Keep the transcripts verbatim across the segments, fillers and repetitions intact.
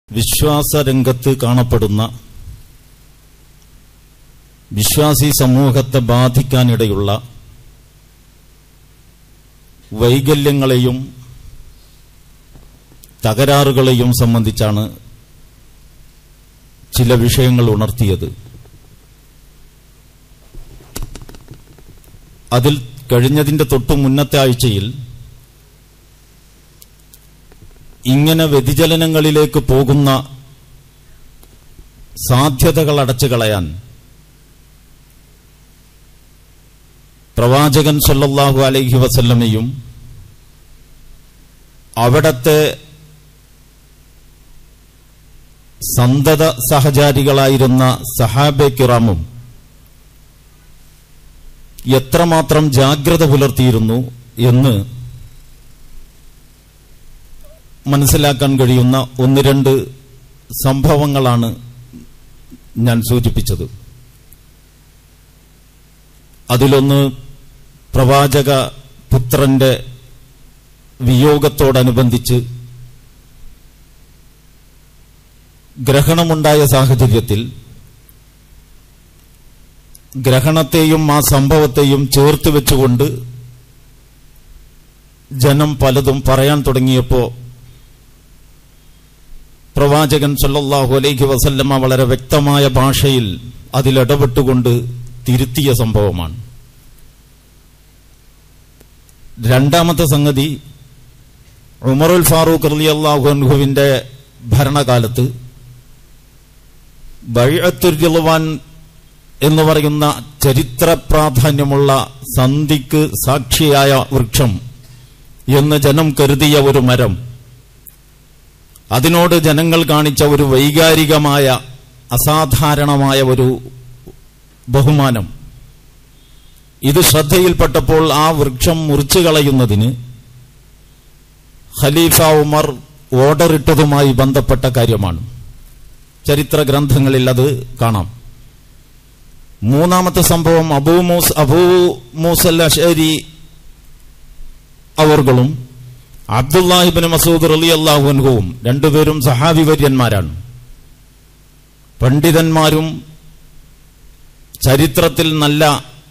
വിശ്വാസരംഗത്ത് കാണപ്പെടുന്ന വിശ്വാസി സമൂഹത്തെ ബാധിക്കാനിടയുള്ള വൈകല്യങ്ങളെയും തകരാറുകളെയും സംബന്ധിച്ചാണ് ചില വിഷയങ്ങൾ ഉണർത്തിയത്. അതിൽ കഴിഞ്ഞതിന്റെ തൊട്ടു മുന്നത്തെ ആഴ്ചയിൽ ഇങ്ങനെ വ്യതിചലനങ്ങളിലേക്ക് പോകുന്ന സാധ്യതകൾ അടച്ചു കളയാൻ പ്രവാചകൻ സല്ലല്ലാഹു അലൈഹി വസല്ലമയും അവിടത്തെ സന്തത സഹചാരികളായിരുന്ന സഹാബെ കിറാമും എത്രമാത്രം ജാഗ്രത പുലർത്തിയിരുന്നു എന്ന് മനസ്സിലാക്കാൻ കഴിയുന്ന ഒന്ന് രണ്ട് സംഭവങ്ങളാണ് ഞാൻ സൂചിപ്പിച്ചത്. അതിലൊന്ന് പ്രവാചക പുത്രന്റെ വിയോഗത്തോടനുബന്ധിച്ച് ഗ്രഹണമുണ്ടായ സാഹചര്യത്തിൽ ഗ്രഹണത്തെയും ആ സംഭവത്തെയും ചേർത്ത് വെച്ചുകൊണ്ട് ജനം പലതും പറയാൻ തുടങ്ങിയപ്പോൾ പ്രവാചകൻ സല്ലല്ലാഹു അലൈഹി വസല്ലമ വളരെ വ്യക്തമായ ഭാഷയിൽ അതിലിടപെട്ടുകൊണ്ട് തിരുത്തിയ സംഭവമാണ്. രണ്ടാമത്തെ സംഗതി, ഉമറുൽ ഫാറൂഖ് റളിയല്ലാഹു അൻഹുവിന്റെ ഭരണകാലത്ത് ബൈഅത്തുർ റിദ്വാൻ എന്ന് പറയുന്ന ചരിത്ര പ്രാധാന്യമുള്ള സന്ധിക്ക് സാക്ഷിയായ വൃക്ഷം എന്ന് ജനം കരുതിയ ഒരു മരം, അതിനോട് ജനങ്ങൾ കാണിച്ച ഒരു വൈകാരികമായ അസാധാരണമായ ഒരു ബഹുമാനം, ഇത് ശ്രദ്ധയിൽപ്പെട്ടപ്പോൾ ആ വൃക്ഷം മുറിച്ചു കളയുന്നതിന് ഖലീഫ ഉമർ ഓർഡർ ഇട്ടതുമായി ബന്ധപ്പെട്ട കാര്യമാണ്. ചരിത്ര ഗ്രന്ഥങ്ങളിൽ അത് കാണാം. മൂന്നാമത്തെ സംഭവം, അബൂ മൂസ് അബൂ മൂസൽ അശ്അരി അവർകളും അബ്ദുല്ലാഹി ഇബ്നു മസ്ഊദ് റളിയല്ലാഹു അൻഹുവും രണ്ടുപേരും സഹാബി വര്യന്മാരാണ്. പണ്ഡിതന്മാരും ചരിത്രത്തിൽ നല്ല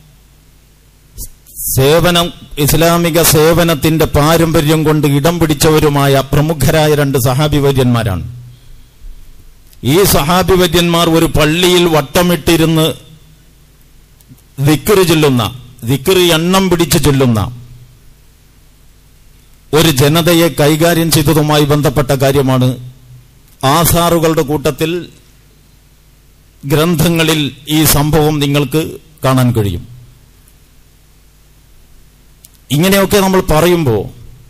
സേവനം, ഇസ്ലാമിക സേവനത്തിന്റെ പാരമ്പര്യം കൊണ്ട് ഇടം പിടിച്ചവരുമായ പ്രമുഖരായ രണ്ട് സഹാബി വര്യന്മാരാണ്. ഈ സഹാബി വര്യന്മാർ ഒരു പള്ളിയിൽ വട്ടമിട്ടിരുന്ന് ദിക്ർ ചൊല്ലുന്ന, ദിക്ർ എണ്ണം പിടിച്ചു ചൊല്ലുന്ന ഒരു ജനതയെ കൈകാര്യം ചെയ്തതുമായി ബന്ധപ്പെട്ട കാര്യമാണ്. ആസാറുകളുടെ കൂട്ടത്തിൽ ഗ്രന്ഥങ്ങളിൽ ഈ സംഭവം നിങ്ങൾക്ക് കാണാൻ കഴിയും. ഇങ്ങനെയൊക്കെ നമ്മൾ പറയുമ്പോൾ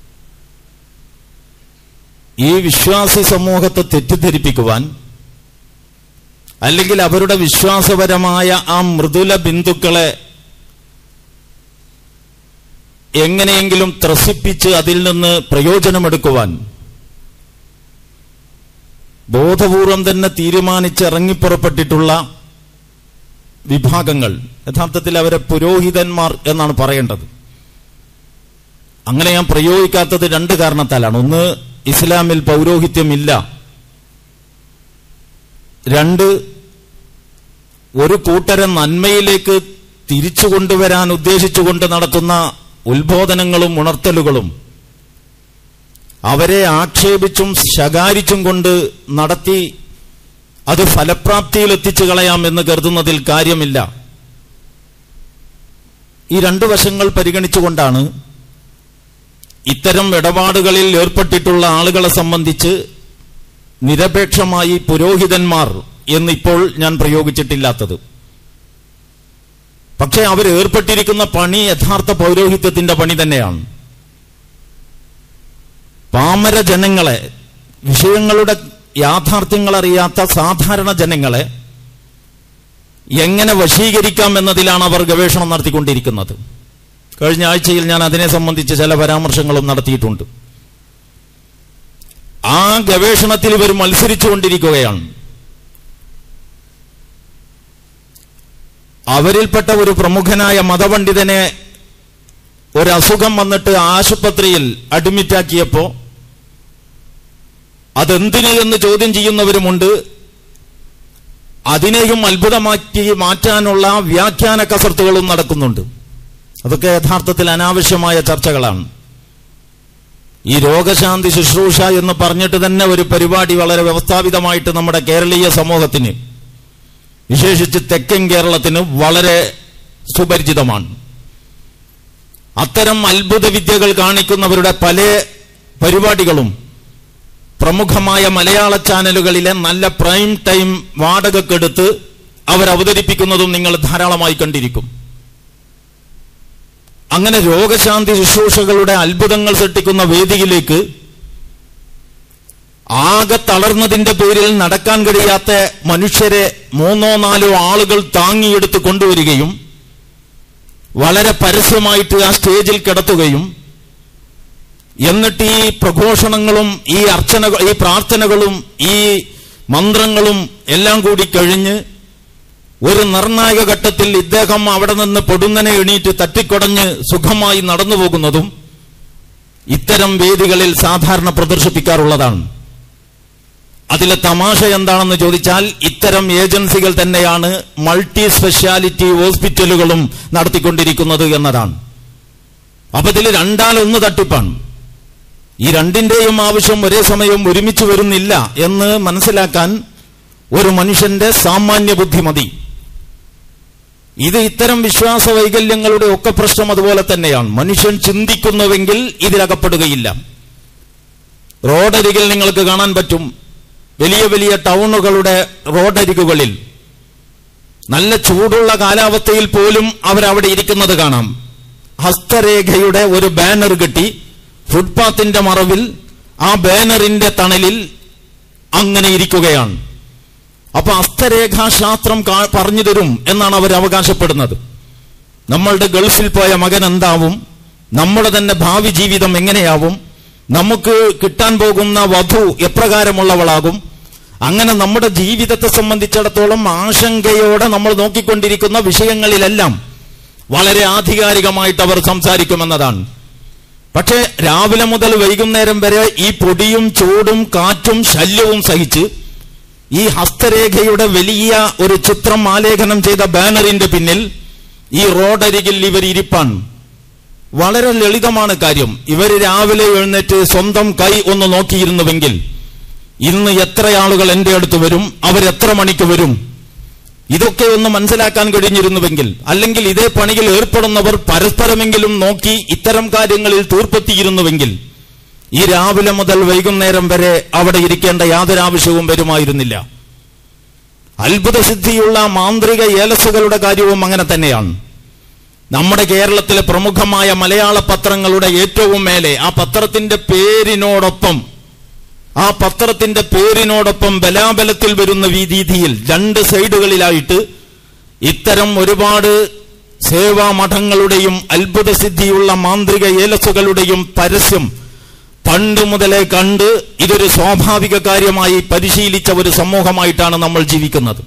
ഈ വിശ്വാസി സമൂഹത്തെ തെറ്റിദ്ധരിപ്പിക്കുവാൻ, അല്ലെങ്കിൽ അവരുടെ വിശ്വാസപരമായ ആ മൃദുല ബിന്ദുക്കളെ എങ്ങനെയെങ്കിലും ത്രസിപ്പിച്ച് അതിൽ നിന്ന് പ്രയോജനമെടുക്കുവാൻ ബോധപൂർവം തന്നെ തീരുമാനിച്ച് ഇറങ്ങിപ്പുറപ്പെട്ടിട്ടുള്ള വിഭാഗങ്ങൾ, യഥാർത്ഥത്തിൽ അവരെ പുരോഹിതന്മാർ എന്നാണ് പറയേണ്ടത്. അങ്ങനെ ഞാൻ പ്രയോഗിക്കാത്തത് രണ്ട് കാരണത്താലാണ്. ഒന്ന്, ഇസ്ലാമിൽ പൗരോഹിത്യമില്ല. രണ്ട്, ഒരു കൂട്ടരെ നന്മയിലേക്ക് തിരിച്ചു കൊണ്ടുവരാൻ ഉദ്ദേശിച്ചുകൊണ്ട് നടത്തുന്ന ഉത്ബോധനങ്ങളും ഉണർത്തലുകളും അവരെ ആക്ഷേപിച്ചും ശകാരിച്ചും കൊണ്ട് നടത്തി അത് ഫലപ്രാപ്തിയിൽ എത്തിച്ചു കളയാം എന്ന് കരുതുന്നതിൽ കാര്യമില്ല. ഈ രണ്ടു വശങ്ങൾ പരിഗണിച്ചുകൊണ്ടാണ് ഇത്തരം ഇടപാടുകളിൽ ഏർപ്പെട്ടിട്ടുള്ള ആളുകളെ സംബന്ധിച്ച് നിരപേക്ഷമായി പുരോഹിതന്മാർ എന്നിപ്പോൾ ഞാൻ പ്രയോഗിച്ചിട്ടില്ലാത്തത്. പക്ഷേ അവർ ഏർപ്പെട്ടിരിക്കുന്ന പണി യഥാർത്ഥ പൗരോഹിത്യത്തിന്റെ പണി തന്നെയാണ്. പാമര ജനങ്ങളെ, വിഷയങ്ങളുടെ യാഥാർത്ഥ്യങ്ങൾ അറിയാത്ത സാധാരണ ജനങ്ങളെ എങ്ങനെ വശീകരിക്കാം എന്നതിലാണ് അവർ ഗവേഷണം നടത്തിക്കൊണ്ടിരിക്കുന്നത്. കഴിഞ്ഞ ആഴ്ചയിൽ ഞാൻ അതിനെ സംബന്ധിച്ച് ചില പരാമർശങ്ങളും നടത്തിയിട്ടുണ്ട്. ആ ഗവേഷണത്തിൽ ഇവർ മത്സരിച്ചുകൊണ്ടിരിക്കുകയാണ്. അവരിൽപ്പെട്ട ഒരു പ്രമുഖനായ മതപണ്ഡിതനെ ഒരസുഖം വന്നിട്ട് ആശുപത്രിയിൽ അഡ്മിറ്റാക്കിയപ്പോ അതെന്തിന് എന്ന് ചോദ്യം ചെയ്യുന്നവരുമുണ്ട്. അതിനെയും അത്ഭുതമാക്കി മാറ്റാനുള്ള വ്യാഖ്യാന കസർത്തുകളും നടക്കുന്നുണ്ട്. അതൊക്കെ യഥാർത്ഥത്തിൽ അനാവശ്യമായ ചർച്ചകളാണ്. ഈ രോഗശാന്തി ശുശ്രൂഷ എന്ന് പറഞ്ഞിട്ട് തന്നെ ഒരു പരിപാടി വളരെ വ്യവസ്ഥാപിതമായിട്ട് നമ്മുടെ കേരളീയ സമൂഹത്തിന്, വിശേഷിച്ച് തെക്കൻ കേരളത്തിന് വളരെ സുപരിചിതമാണ്. അത്തരം അത്ഭുത വിദ്യകൾ കാണിക്കുന്നവരുടെ പല പരിപാടികളും പ്രമുഖമായ മലയാള ചാനലുകളിലെ നല്ല പ്രൈം ടൈം വാടകക്കെടുത്ത് അവർ അവതരിപ്പിക്കുന്നതും നിങ്ങൾ ധാരാളമായി കണ്ടിരിക്കും. അങ്ങനെ രോഗശാന്തി ശുശ്രൂഷകളുടെ അത്ഭുതങ്ങൾ സൃഷ്ടിക്കുന്ന വേദിയിലേക്ക് ആകെ തളർന്നതിന്റെ പേരിൽ നടക്കാൻ കഴിയാത്ത മനുഷ്യരെ മൂന്നോ നാലോ ആളുകൾ താങ്ങിയെടുത്ത് കൊണ്ടുവരികയും വളരെ പരസ്യമായിട്ട് ആ സ്റ്റേജിൽ കിടത്തുകയും എന്നിട്ട് ഈ പ്രഘോഷണങ്ങളും ഈ അർച്ചനകൾ ഈ പ്രാർത്ഥനകളും ഈ മന്ത്രങ്ങളും എല്ലാം കൂടി കഴിഞ്ഞ് ഒരു നിർണായക ഘട്ടത്തിൽ ഇദ്ദേഹം അവിടെ നിന്ന് പൊടുന്നനെ എണീറ്റ് തട്ടിക്കൊടഞ്ഞ് സുഖമായി നടന്നു പോകുന്നതും ഇത്തരം വേദികളിൽ സാധാരണ പ്രദർശിപ്പിക്കാറുള്ളതാണ്. അതിലെ തമാശ എന്താണെന്ന് ചോദിച്ചാൽ, ഇത്തരം ഏജൻസികൾ തന്നെയാണ് മൾട്ടി സ്പെഷ്യാലിറ്റി ഹോസ്പിറ്റലുകളും നടത്തിക്കൊണ്ടിരിക്കുന്നത് എന്നതാണ്. അപ്പൊ ഇതിൽ രണ്ടാലൊന്ന് തട്ടിപ്പാണ്. ഈ രണ്ടിന്റെയും ആവശ്യം ഒരേ സമയം ഒരുമിച്ച് വരുന്നില്ല എന്ന് മനസ്സിലാക്കാൻ ഒരു മനുഷ്യന്റെ സാമാന്യ ബുദ്ധി മതി. ഇത് ഇത്തരം വിശ്വാസ വൈകല്യങ്ങളുടെ ഒക്കെ പ്രശ്നം അതുപോലെ തന്നെയാണ്. മനുഷ്യൻ ചിന്തിക്കുന്നുവെങ്കിൽ ഇതിലകപ്പെടുകയില്ല. റോഡരികിൽ നിങ്ങൾക്ക് കാണാൻ പറ്റും, വലിയ വലിയ ടൗണുകളുടെ റോഡരികുകളിൽ നല്ല ചൂടുള്ള കാലാവസ്ഥയിൽ പോലും അവരവിടെ ഇരിക്കുന്നത് കാണാം. ഹസ്തരേഖയുടെ ഒരു ബാനർ കെട്ടി ഫുട്പാത്തിന്റെ മറവിൽ ആ ബാനറിന്റെ തണലിൽ അങ്ങനെ ഇരിക്കുകയാണ്. അപ്പൊ ഹസ്തരേഖാശാസ്ത്രം പറഞ്ഞു തരും എന്നാണ് അവർ അവകാശപ്പെടുന്നത്. നമ്മളുടെ ഗൾഫിൽ പോയ മകൻ എന്താവും, നമ്മുടെ തന്നെ ഭാവി ജീവിതം എങ്ങനെയാവും, നമുക്ക് കിട്ടാൻ പോകുന്ന വധു എപ്രകാരമുള്ളവളാകും, അങ്ങനെ നമ്മുടെ ജീവിതത്തെ സംബന്ധിച്ചിടത്തോളം ആശങ്കയോടെ നമ്മൾ നോക്കിക്കൊണ്ടിരിക്കുന്ന വിഷയങ്ങളിലെല്ലാം വളരെ ആധികാരികമായിട്ട് അവർ സംസാരിക്കുമെന്നതാണ്. പക്ഷേ രാവിലെ മുതൽ വൈകുന്നേരം വരെ ഈ പൊടിയും ചൂടും കാറ്റും ശല്യവും സഹിച്ച് ഈ ഹസ്തരേഖയുടെ വലിയ ഒരു ചിത്രം ആലേഖനം ചെയ്ത ബാനറിന്റെ പിന്നിൽ ഈ റോഡരികിൽ ഇവർ ഇരിപ്പാണ്. വളരെ ലളിതമാണ് കാര്യം. ഇവർ രാവിലെ എഴുന്നേറ്റ് സ്വന്തം കൈ ഒന്ന് നോക്കിയിരുന്നുവെങ്കിൽ ഇന്ന് എത്ര ആളുകൾ എന്റെ അടുത്ത് വരും, അവരെത്ര മണിക്ക് വരും, ഇതൊക്കെ ഒന്ന് മനസ്സിലാക്കാൻ കഴിഞ്ഞിരുന്നുവെങ്കിൽ, അല്ലെങ്കിൽ ഇതേ പണിയിൽ ഏർപ്പെടുന്നവർ പരസ്പരമെങ്കിലും നോക്കി ഇത്തരം കാര്യങ്ങളിൽ തീർപ്പെത്തിയിരുന്നുവെങ്കിൽ ഈ രാവിലെ മുതൽ വൈകുന്നേരം വരെ അവിടെ ഇരിക്കേണ്ട യാതൊരു ആവശ്യവും വരുമായിരുന്നില്ല. അത്ഭുതസിദ്ധിയുള്ള മാന്ത്രിക ഏലസുകളുടെ കാര്യവും അങ്ങനെ തന്നെയാണ്. നമ്മുടെ കേരളത്തിലെ പ്രമുഖമായ മലയാള പത്രങ്ങളുടെ ഏറ്റവും മേലെ ആ പത്രത്തിന്റെ പേരിനോടൊപ്പം ആ പത്രത്തിന്റെ പേരിനോടൊപ്പം ബലാബലത്തിൽ വരുന്ന വീതിയിൽ രണ്ട് സൈഡുകളിലായിട്ട് ഇത്തരം ഒരുപാട് സേവാ മഠങ്ങളുടെയും അത്ഭുതസിദ്ധിയുള്ള മാന്ത്രിക ഏലസുകളുടെയും പരസ്യം പണ്ട് മുതലേ കണ്ട് ഇതൊരു സ്വാഭാവിക കാര്യമായി പരിശീലിച്ച ഒരു സമൂഹമായിട്ടാണ് നമ്മൾ ജീവിക്കുന്നത്.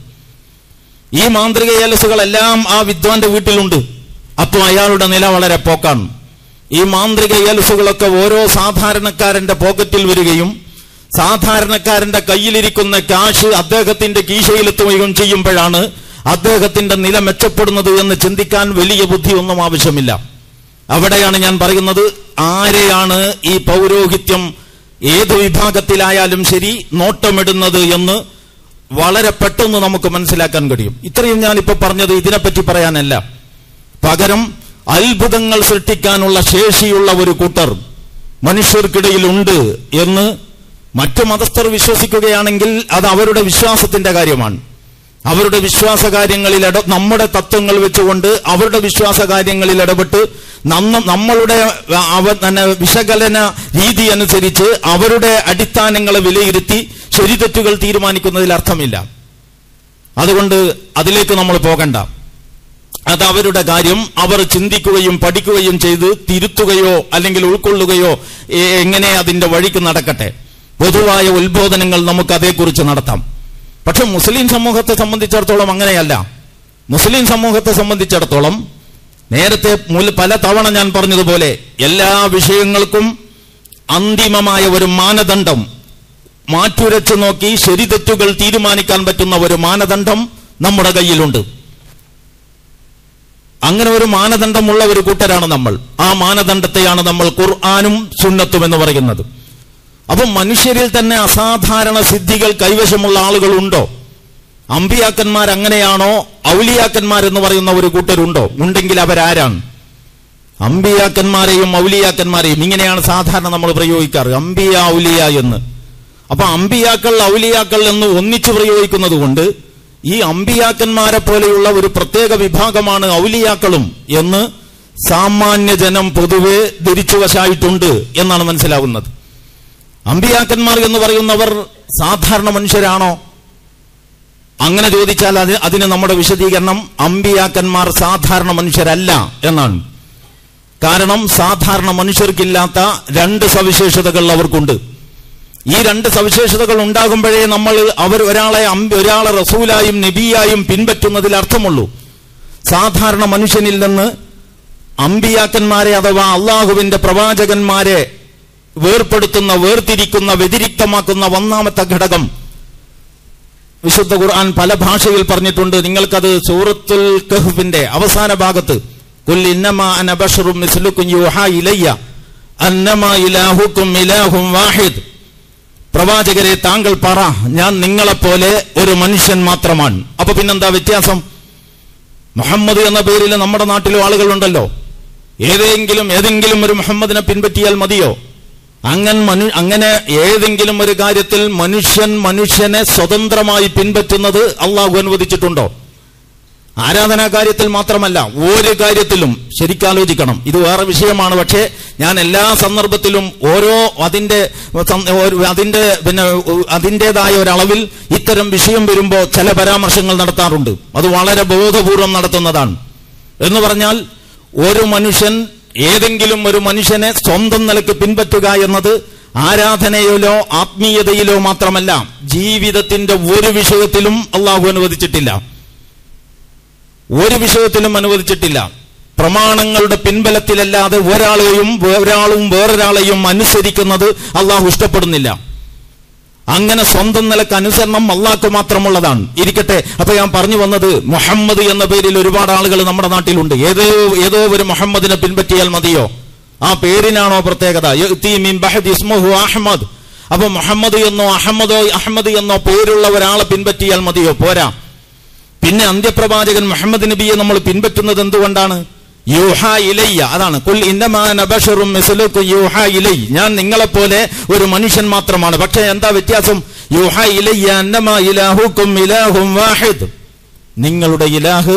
ഈ മാന്ത്രിക ഏലസുകളെല്ലാം ആ വിദ്വാന്റെ വീട്ടിലുണ്ട്. അപ്പോൾ അയാളുടെ നില വളരെ പോക്കാണ്. ഈ മാന്ത്രിക ഏലസുകളൊക്കെ ഓരോ സാധാരണക്കാരന്റെ പോക്കറ്റിൽ വരികയും സാധാരണക്കാരന്റെ കയ്യിലിരിക്കുന്ന കാശ് അദ്ദേഹത്തിന്റെ കീശയിലെത്തുകയും ചെയ്യുമ്പോഴാണ് അദ്ദേഹത്തിന്റെ നില മെച്ചപ്പെടുന്നത് എന്ന് ചിന്തിക്കാൻ വലിയ ബുദ്ധിയൊന്നും ആവശ്യമില്ല. അവിടെയാണ് ഞാൻ പറയുന്നത്, ആരെയാണ് ഈ പൗരോഹിത്യം ഏത് വിഭാഗത്തിലായാലും ശരി നോട്ടമിടുന്നത് എന്ന് വളരെ പെട്ടെന്ന് നമുക്ക് മനസ്സിലാക്കാൻ കഴിയും. ഇത്രയും ഞാനിപ്പോ പറഞ്ഞത് ഇതിനെപ്പറ്റി പറയാനല്ല, പകരം അത്ഭുതങ്ങൾ സൃഷ്ടിക്കാനുള്ള ശേഷിയുള്ള ഒരു കൂട്ടർ മനുഷ്യർക്കിടയിലുണ്ട് എന്ന് മറ്റു മതസ്ഥർ വിശ്വസിക്കുകയാണെങ്കിൽ അത് അവരുടെ വിശ്വാസത്തിന്റെ കാര്യമാണ്. അവരുടെ വിശ്വാസ കാര്യങ്ങളിൽ ഇട നമ്മുടെ തത്വങ്ങൾ വെച്ചുകൊണ്ട് അവരുടെ വിശ്വാസ കാര്യങ്ങളിൽ ഇടപെട്ട് നമ്മളുടെ വിശകലന രീതി അനുസരിച്ച് അവരുടെ അടിസ്ഥാനങ്ങളെ വിലയിരുത്തി ശരിതെറ്റുകൾ തീരുമാനിക്കുന്നതിൽ അർത്ഥമില്ല. അതുകൊണ്ട് അതിലേക്ക് നമ്മൾ പോകണ്ട. അത് അവരുടെ കാര്യം. അവർ ചിന്തിക്കുകയും പഠിക്കുകയും ചെയ്ത് തിരുത്തുകയോ അല്ലെങ്കിൽ ഉൾക്കൊള്ളുകയോ എങ്ങനെ അതിന്റെ വഴിക്ക് നടക്കട്ടെ. പൊതുവായ ഉത്ബോധനങ്ങൾ നമുക്ക് അതേക്കുറിച്ച് നടത്താം. പക്ഷെ മുസ്ലിം സമൂഹത്തെ സംബന്ധിച്ചിടത്തോളം അങ്ങനെയല്ല. മുസ്ലിം സമൂഹത്തെ സംബന്ധിച്ചിടത്തോളം നേരത്തെ പല തവണ ഞാൻ പറഞ്ഞതുപോലെ എല്ലാ വിഷയങ്ങൾക്കും അന്തിമമായ ഒരു മാനദണ്ഡം, മാറ്റുരച്ചു നോക്കി ശരി തെറ്റുകൾ തീരുമാനിക്കാൻ പറ്റുന്ന ഒരു മാനദണ്ഡം നമ്മുടെ കയ്യിലുണ്ട്. അങ്ങനെ ഒരു മാനദണ്ഡമുള്ള ഒരു കൂട്ടരാണ് നമ്മൾ. ആ മാനദണ്ഡത്തെയാണ് നമ്മൾ ഖുർആനും സുന്നത്തും എന്ന് പറയുന്നത്. അപ്പം മനുഷ്യരിൽ തന്നെ അസാധാരണ സിദ്ധികൾ കൈവശമുള്ള ആളുകളുണ്ടോ? അമ്പിയാക്കന്മാർ അങ്ങനെയാണോ? ഔലിയാക്കന്മാരെന്ന് പറയുന്ന ഒരു കൂട്ടരുണ്ടോ? ഉണ്ടെങ്കിൽ അവരാരാണ്? അമ്പിയാക്കന്മാരെയും ഔലിയാക്കന്മാരെയും ഇങ്ങനെയാണ് സാധാരണ നമ്മൾ പ്രയോഗിക്കാറ്, അമ്പിയ ഔലിയ എന്ന്. അപ്പൊ അമ്പിയാക്കൾ ഔലിയാക്കൾ എന്ന് ഒന്നിച്ചു പ്രയോഗിക്കുന്നത് കൊണ്ട് ഈ അമ്പിയാക്കന്മാരെ പോലെയുള്ള ഒരു പ്രത്യേക വിഭാഗമാണ് ഔലിയാക്കളും എന്ന് സാമാന്യ ജനം പൊതുവെ ധരിച്ചുവശായിട്ടുണ്ട് എന്നാണ് മനസ്സിലാവുന്നത്. അമ്പിയാക്കന്മാർ എന്ന് പറയുന്നവർ സാധാരണ മനുഷ്യരാണോ? അങ്ങനെ ചോദിച്ചാൽ അത് അതിന് നമ്മുടെ വിശദീകരണം അമ്പിയാക്കന്മാർ സാധാരണ മനുഷ്യരല്ല എന്നാണ്. കാരണം സാധാരണ മനുഷ്യർക്കില്ലാത്ത രണ്ട് സവിശേഷതകൾ അവർക്കുണ്ട്. ഈ രണ്ട് സവിശേഷതകൾ ഉണ്ടാകുമ്പോഴേ നമ്മൾ അവർ ഒരാളെ ഒരാളെ റസൂലായും നബിയായും പിൻപറ്റുന്നതിൽ അർത്ഥമുള്ളൂ. സാധാരണ മനുഷ്യനിൽ നിന്ന് അമ്പിയാക്കന്മാരെ അഥവാ അള്ളാഹുവിന്റെ പ്രവാചകന്മാരെ വേർപ്പെടുത്തുന്ന, വേർതിരിക്കുന്ന, വ്യതിരിക്തമാക്കുന്ന ഒന്നാമത്തെ ഘടകം വിശുദ്ധ ഖുർആൻ പല ഭാഷയിൽ പറഞ്ഞിട്ടുണ്ട്. നിങ്ങൾക്കത് സൂറത്തുൽ കഹ്ഫിന്റെ അവസാന ഭാഗത്ത് ഖുൽ ഇന്നമാ അന ബശറും മിസ്ലുക്കും യൂഹാ ഇലയ്യ അന്നമാ ഇലാഹുക്കും ഇലാഹും വാഹിദ്, പ്രവാചകരെ താങ്കൾ പറ, ഞാൻ നിങ്ങളെപ്പോലെ ഒരു മനുഷ്യൻ മാത്രമാണ്. അപ്പൊ പിന്നെന്താ വ്യത്യാസം? മുഹമ്മദ് എന്ന പേരിൽ നമ്മുടെ നാട്ടിലും ആളുകളുണ്ടല്ലോ. ഏതെങ്കിലും ഏതെങ്കിലും ഒരു മുഹമ്മദിനെ പിൻപറ്റിയാൽ മതിയോ? അങ്ങനെ മനു അങ്ങനെ ഏതെങ്കിലും ഒരു കാര്യത്തിൽ മനുഷ്യൻ മനുഷ്യനെ സ്വതന്ത്രമായി പിൻപറ്റുന്നത് അള്ളാഹു അനുവദിച്ചിട്ടുണ്ടോ? ആരാധനാ കാര്യത്തിൽ മാത്രമല്ല, ഒരു കാര്യത്തിലും ശരിക്കാലോചിക്കണം. ഇത് വേറെ വിഷയമാണ്. പക്ഷേ ഞാൻ എല്ലാ സന്ദർഭത്തിലും ഓരോ അതിന്റെ അതിന്റെ പിന്നെ അതിൻ്റെതായ ഒരളവിൽ ഇത്തരം വിഷയം വരുമ്പോൾ ചില പരാമർശങ്ങൾ നടത്താറുണ്ട്. അത് വളരെ ബോധപൂർവം നടത്തുന്നതാണ്. എന്ന് പറഞ്ഞാൽ ഒരു മനുഷ്യൻ ഏതെങ്കിലും ഒരു മനുഷ്യനെ സ്വന്തം നിലക്ക് പിൻപറ്റുക എന്നത് ആരാധനയിലോ ആത്മീയതയിലോ മാത്രമല്ല, ജീവിതത്തിന്റെ ഒരു വിഷയത്തിലും അള്ളാഹു അനുവദിച്ചിട്ടില്ല. ഒരു വിഷയത്തിലും അനുവദിച്ചിട്ടില്ല. പ്രമാണങ്ങളുടെ പിൻബലത്തിലല്ലാതെ ഒരാളെയും ഒരാളും വേറൊരാളെയും അനുസരിക്കുന്നത് അള്ളാഹു ഇഷ്ടപ്പെടുന്നില്ല. അങ്ങനെ സ്വന്തം നിലക്ക് അനുസരണം അള്ളാഹ്ക്ക് മാത്രമുള്ളതാണ്. ഇരിക്കട്ടെ, അപ്പൊ ഞാൻ പറഞ്ഞു വന്നത് മുഹമ്മദ് എന്ന പേരിൽ ഒരുപാട് ആളുകൾ നമ്മുടെ നാട്ടിലുണ്ട്. ഏതോ ഏതോ ഒരു മുഹമ്മദിനെ പിൻപറ്റിയാൽ മതിയോ? ആ പേരിനാണോ പ്രത്യേകത? അഹമ്മദ്. അപ്പൊ മുഹമ്മദ് എന്നോ അഹമ്മദോ അഹമ്മദ് എന്നോ പേരുള്ള ഒരാളെ പിൻപറ്റിയാൽ മതിയോ? പോരാ. പിന്നെ അന്ത്യപ്രവാചകൻ മുഹമ്മദ് നബിയെ നമ്മൾ പിൻപറ്റുന്നത് എന്തുകൊണ്ടാണ്? യൂഹാ ഇലയ്യ, അതാണ്. ഖുൽ ഇന്നമാ അന ബശറും മിസ്ലുക്കും യൂഹാ ഇലൈ, ഞാൻ നിങ്ങളെപ്പോലെ ഒരു മനുഷ്യൻ മാത്രമാണ്. പക്ഷേ എന്താ വ്യത്യാസം? യൂഹാ ഇലയ്യ അന്നമാ ഇലാഹുക്കും ഇലാഹും വാഹിദ്, നിങ്ങളുടെ ഇലാഹ്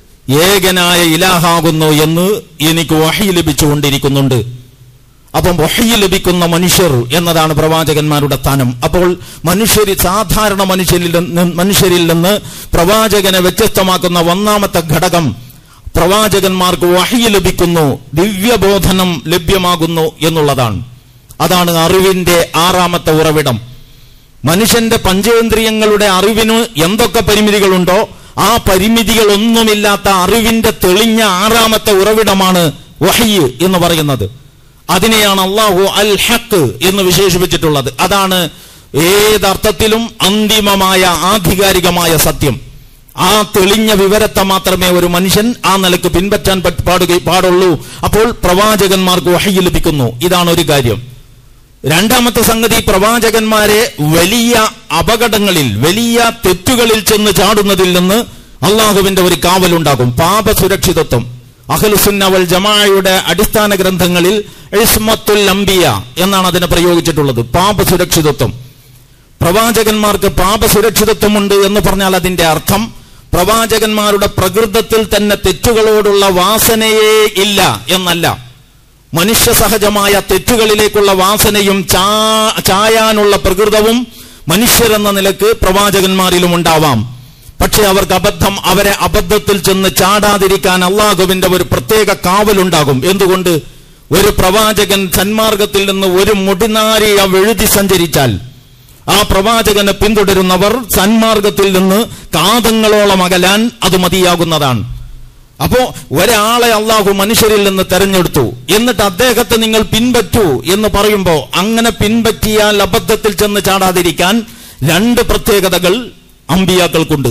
ഏകനായ ഇലാഹാകുന്നു എന്ന് എനിക്ക് വഹി ലഭിച്ചുകൊണ്ടിരിക്കുന്നുണ്ട്. അപ്പം വഹി ലഭിക്കുന്ന മനുഷ്യർ എന്നതാണ് പ്രവാചകന്മാരുടെ സ്ഥാനം. അപ്പോൾ മനുഷ്യർ സാധാരണ മനുഷ്യരിൽ നിന്ന് മനുഷ്യരിൽ നിന്ന് പ്രവാചകനെ വ്യത്യസ്തമാക്കുന്ന ഒന്നാമത്തെ ഘടകം പ്രവാചകന്മാർക്ക് വഹി ലഭിക്കുന്നു, ദിവ്യബോധനം ലഭ്യമാകുന്നു എന്നുള്ളതാണ്. അതാണ് അറിവിന്റെ ആറാമത്തെ ഉറവിടം. മനുഷ്യന്റെ പഞ്ചേന്ദ്രിയങ്ങളുടെ അറിവിന് എന്തൊക്കെ പരിമിതികളുണ്ടോ ആ പരിമിതികളൊന്നുമില്ലാത്ത അറിവിന്റെ തെളിഞ്ഞ ആറാമത്തെ ഉറവിടമാണ് വഹി എന്ന് പറയുന്നത്. അതിനെയാണ് അള്ളാഹു അൽ ഹഖ് എന്ന് വിശേഷിപ്പിച്ചിട്ടുള്ളത്. അതാണ് ഏതർത്ഥത്തിലും അന്തിമമായ ആധികാരികമായ സത്യം. ആ തെളിഞ്ഞ വിവരത്തെ മാത്രമേ ഒരു മനുഷ്യൻ ആ നിലക്ക് പിൻപറ്റാൻ പാടുക പാടുള്ളൂ. അപ്പോൾ പ്രവാചകന്മാർക്ക് വഹി ലഭിക്കുന്നു. ഇതാണ് ഒരു കാര്യം. രണ്ടാമത്തെ സംഗതി, പ്രവാചകന്മാരെ വലിയ അപകടങ്ങളിൽ വലിയ തെറ്റുകളിൽ ചെന്ന് ചാടുന്നതിൽ നിന്ന് അള്ളാഹുവിന്റെ ഒരു കാവലുണ്ടാകും, പാപസുരക്ഷിതത്വം. അഹ്ലുസുന്ന വൽ ജമാഅയുടെ അടിസ്ഥാന ഗ്രന്ഥങ്ങളിൽ ഇസ്മത്തുൽ അംബിയ എന്നാണ് അതിനെ പ്രയോഗിച്ചിട്ടുള്ളത്, പാപസുരക്ഷിതത്വം. പ്രവാചകന്മാർക്ക് പാപസുരക്ഷിതത്വമുണ്ട് എന്ന് പറഞ്ഞാൽ അതിന്റെ അർത്ഥം പ്രവാചകന്മാരുടെ പ്രകൃതത്തിൽ തന്നെ തെറ്റുകളോടുള്ള വാസനയേ ഇല്ല എന്നല്ല. മനുഷ്യ സഹജമായ തെറ്റുകളിലേക്കുള്ള വാസനയും ചായാനുള്ള പ്രകൃതവും മനുഷ്യരെന്ന നിലക്ക് പ്രവാചകന്മാരിലും ഉണ്ടാവാം. പക്ഷെ അവർക്ക് അബദ്ധം അവരെ അബദ്ധത്തിൽ ചെന്ന് ചാടാതിരിക്കാൻ അള്ളാഹുവിന്റെ ഒരു പ്രത്യേക കാവലുണ്ടാകും. എന്തുകൊണ്ട്? ഒരു പ്രവാചകൻ സന്മാർഗത്തിൽ നിന്ന് ഒരു മുടിനാരിഴ വെഴുതി സഞ്ചരിച്ചാൽ ആ പ്രവാചകനെ പിന്തുടരുന്നവർ സന്മാർഗത്തിൽ നിന്ന് കാതങ്ങളോളം അകലാൻ അത് മതിയാകുന്നതാണ്. അപ്പോ ഒരാളെ അള്ളാഹു മനുഷ്യരിൽ നിന്ന് തെരഞ്ഞെടുത്തു, എന്നിട്ട് അദ്ദേഹത്തെ നിങ്ങൾ പിൻപറ്റൂ എന്ന് പറയുമ്പോ അങ്ങനെ പിൻപറ്റിയാൽ അബദ്ധത്തിൽ ചെന്ന് ചാടാതിരിക്കാൻ രണ്ട് പ്രത്യേകതകൾ അമ്പിയാക്കൾക്കുണ്ട്.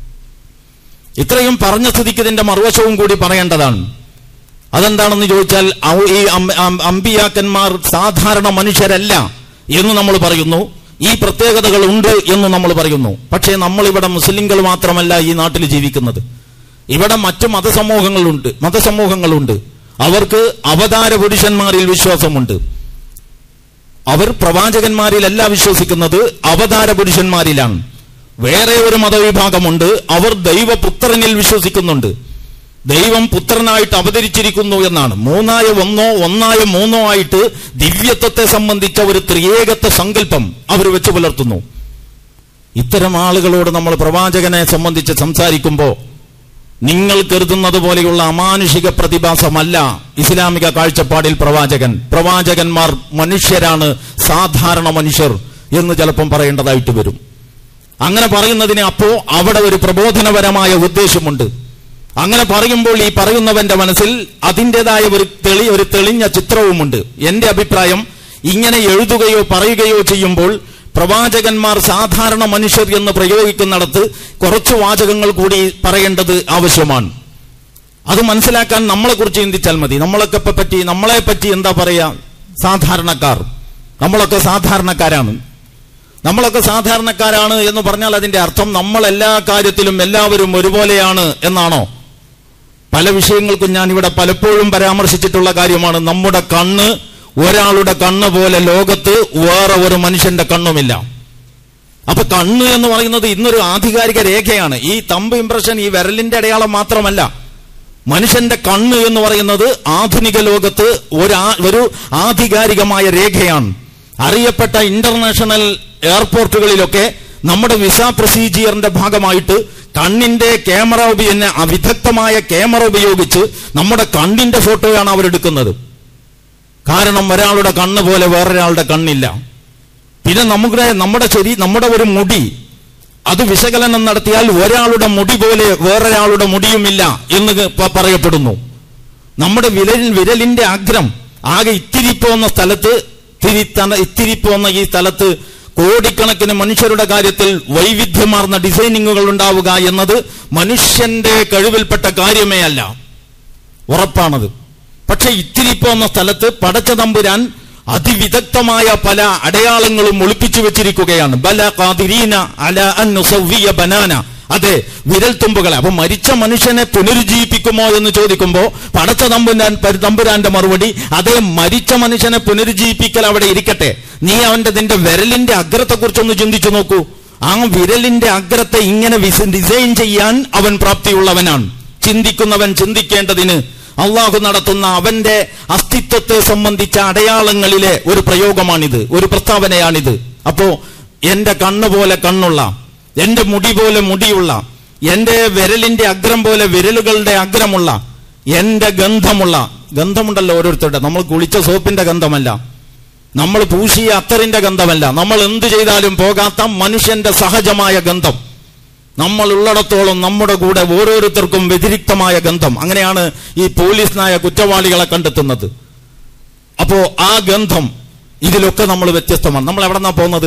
ഇത്രയും പറഞ്ഞ സ്ഥിതിക്ക് ഇതിന്റെ മറുവശവും കൂടി പറയേണ്ടതാണ്. അതെന്താണെന്ന് ചോദിച്ചാൽ ഈ അമ്പിയാക്കന്മാർ സാധാരണ മനുഷ്യരല്ല എന്ന് നമ്മൾ പറയുന്നു, ഈ പ്രത്യേകതകൾ ഉണ്ട് എന്ന് നമ്മൾ പറയുന്നു. പക്ഷേ നമ്മളിവിടെ മുസ്ലിങ്ങൾ മാത്രമല്ല ഈ നാട്ടിൽ ജീവിക്കുന്നത്, ഇവിടെ മറ്റു മതസമൂഹങ്ങളുണ്ട് മതസമൂഹങ്ങളുണ്ട് അവർക്ക് അവതാര പുരുഷന്മാരിൽ വിശ്വാസമുണ്ട്. അവർ പ്രവാചകന്മാരിലല്ല വിശ്വസിക്കുന്നത്, അവതാര പുരുഷന്മാരിലാണ്. വേറെ ഒരു മതവിഭാഗമുണ്ട്, അവർ ദൈവപുത്രനിൽ വിശ്വസിക്കുന്നുണ്ട്. ദൈവം പുത്രനായിട്ട് അവതരിച്ചിരിക്കുന്നു എന്നാണ്. മൂന്നായ ഒന്നോ ഒന്നായ മൂന്നോ ആയിട്ട് ദിവ്യത്വത്തെ സംബന്ധിച്ച ഒരു ത്രിയേകത്വ സങ്കല്പം അവർ വെച്ചു പുലർത്തുന്നു. ഇത്തരം ആളുകളോട് നമ്മൾ പ്രവാചകനെ സംബന്ധിച്ച് സംസാരിക്കുമ്പോൾ നിങ്ങൾ കരുതുന്നത് പോലെയുള്ള അമാനുഷിക പ്രതിഭാസമല്ല ഇസ്ലാമിക കാഴ്ചപ്പാടിൽ പ്രവാചകൻ. പ്രവാചകന്മാർ മനുഷ്യരാണ്, സാധാരണ മനുഷ്യർ എന്ന് ചിലപ്പം പറയേണ്ടതായിട്ട് വരും. അങ്ങനെ പറയുന്നതിന് അപ്പോ അവിടെ ഒരു പ്രബോധനപരമായ ഉദ്ദേശമുണ്ട്. അങ്ങനെ പറയുമ്പോൾ ഈ പറയുന്നവന്റെ മനസ്സിൽ അതിൻ്റെതായ ഒരു തെളി ഒരു തെളിഞ്ഞ ചിത്രവുമുണ്ട്. എന്റെ അഭിപ്രായം, ഇങ്ങനെ എഴുതുകയോ പറയുകയോ ചെയ്യുമ്പോൾ പ്രവാചകന്മാർ സാധാരണ മനുഷ്യർ എന്ന് പ്രയോഗിക്കുന്നിടത്ത് കുറച്ചു വാചകങ്ങൾ കൂടി പറയേണ്ടത് ആവശ്യമാണ്. അത് മനസ്സിലാക്കാൻ നമ്മളെ കുറിച്ച് ചിന്തിച്ചാൽ മതി. നമ്മളൊക്കെ പറ്റി നമ്മളെ പറ്റി എന്താ പറയാ, സാധാരണക്കാർ. നമ്മളൊക്കെ സാധാരണക്കാരാണ്. നമ്മളൊക്കെ സാധാരണക്കാരാണ് എന്ന് പറഞ്ഞാൽ അതിന്റെ അർത്ഥം നമ്മൾ എല്ലാ കാര്യത്തിലും എല്ലാവരും ഒരുപോലെയാണ് എന്നാണോ? പല വിഷയങ്ങൾക്കും ഞാൻ ഇവിടെ പലപ്പോഴും പരാമർശിച്ചിട്ടുള്ള കാര്യമാണ്. നമ്മുടെ കണ്ണ് ഒരാളുടെ കണ്ണ് പോലെ ലോകത്ത് വേറെ ഒരു മനുഷ്യന്റെ കണ്ണുമില്ല. അപ്പൊ കണ്ണ് എന്ന് പറയുന്നത് ഇന്നൊരു ആധികാരിക രേഖയാണ്. ഈ തമ്പ് ഇംപ്രഷൻ, ഈ വിരലിന്റെ അടയാളം മാത്രമല്ല. മനുഷ്യന്റെ കണ്ണ് എന്ന് പറയുന്നത് ആധുനിക ലോകത്ത് ഒരു ആധികാരികമായ രേഖയാണ്. അറിയപ്പെട്ട ഇന്റർനാഷണൽ എയർപോർട്ടുകളിലൊക്കെ നമ്മുടെ വിസ പ്രൊസീജിയറിന്റെ ഭാഗമായിട്ട് കണ്ണിന്റെ ക്യാമറ പിന്നെ അവിദഗ്ധമായ ക്യാമറ ഉപയോഗിച്ച് നമ്മുടെ കണ്ണിന്റെ ഫോട്ടോയാണ് അവരെടുക്കുന്നത്. കാരണം ഒരാളുടെ കണ്ണ് പോലെ വേറൊരാളുടെ കണ്ണില്ല. പിന്നെ നമ്മുടെ നമ്മുടെ ശരി നമ്മുടെ ഒരു മുടി അത് വിശകലനം നടത്തിയാൽ ഒരാളുടെ മുടി പോലെ വേറൊരാളുടെ മുടിയുമില്ല എന്ന് പറയപ്പെടുന്നു. നമ്മുടെ വിരൽ വിരലിന്റെ അഗ്രം ആകെ ഇത്തിരി പോകുന്ന സ്ഥലത്ത് തിരിത്തന ഇത്തിരി പോകുന്ന ഈ സ്ഥലത്ത് കോടിക്കണക്കിന് മനുഷ്യരുടെ കാര്യത്തിൽ വൈവിധ്യമാർന്ന ഡിസൈനിങ്ങുകൾ ഉണ്ടാവുക എന്നത് മനുഷ്യന്റെ കഴിവിൽപ്പെട്ട കാര്യമേ അല്ല, ഉറപ്പാണത്. പക്ഷെ ഇത്തിരി പോകുന്ന സ്ഥലത്ത് പടച്ച തമ്പുരാൻ അതിവിദഗ്ധമായ പല അടയാളങ്ങളും ഒളിപ്പിച്ചു വെച്ചിരിക്കുകയാണ്. ബല ഖാദിരീന അല അൻ നുസവ്വിയ ബനാന. അതെ, വിരൽ തുമ്പുകളെ. അപ്പൊ മരിച്ച മനുഷ്യനെ പുനരുജ്ജീവിപ്പിക്കുമോ എന്ന് ചോദിക്കുമ്പോ പടച്ച തമ്പുരാൻ തമ്പുരാന്റെ മറുപടി, അതേ, മരിച്ച മനുഷ്യനെ പുനരുജ്ജീവിപ്പിക്കൽ അവിടെ ഇരിക്കട്ടെ, നീ അവന്റെ നിന്റെ വിരലിന്റെ അഗ്രത്തെ കുറിച്ചൊന്ന് ചിന്തിച്ചു നോക്കൂ. ആ വിരലിന്റെ അഗ്രത്തെ ഇങ്ങനെ ഡിസൈൻ ചെയ്യാൻ അവൻ പ്രാപ്തിയുള്ളവനാണ്. ചിന്തിക്കുന്നവൻ ചിന്തിക്കേണ്ടതിന് അള്ളാഹു നടത്തുന്ന അവന്റെ അസ്തിത്വത്തെ സംബന്ധിച്ച അടയാളങ്ങളിലെ ഒരു പ്രയോഗമാണിത്, ഒരു പ്രസ്താവനയാണിത്. അപ്പോ എന്റെ കണ്ണ് പോലെ കണ്ണുള്ള, എന്റെ മുടി പോലെ മുടിയുള്ള, എന്റെ വിരലിന്റെ അഗ്രം പോലെ വിരലുകളുടെ അഗ്രമുള്ള, എന്റെ ഗന്ധമുള്ള, ഗന്ധമുണ്ടല്ലോ ഓരോരുത്തരുടെ, നമ്മൾ കുളിച്ച സോപ്പിന്റെ ഗന്ധമല്ല, നമ്മൾ പൂശിയ അത്തറിന്റെ ഗന്ധമല്ല, നമ്മൾ എന്ത് ചെയ്താലും പോകാത്ത മനുഷ്യന്റെ സഹജമായ ഗന്ധം, നമ്മൾ ഉള്ളിടത്തോളം നമ്മുടെ കൂടെ ഓരോരുത്തർക്കും വ്യതിരിക്തമായ ഗന്ധം. അങ്ങനെയാണ് ഈ പോലീസ് നായ കുറ്റവാളികളെ കണ്ടെത്തുന്നത്. അപ്പോ ആ ഗന്ധം ഇതിലൊക്കെ നമ്മൾ വ്യത്യസ്തമാണ്. നമ്മൾ എവിടെന്നാ പോകുന്നത്?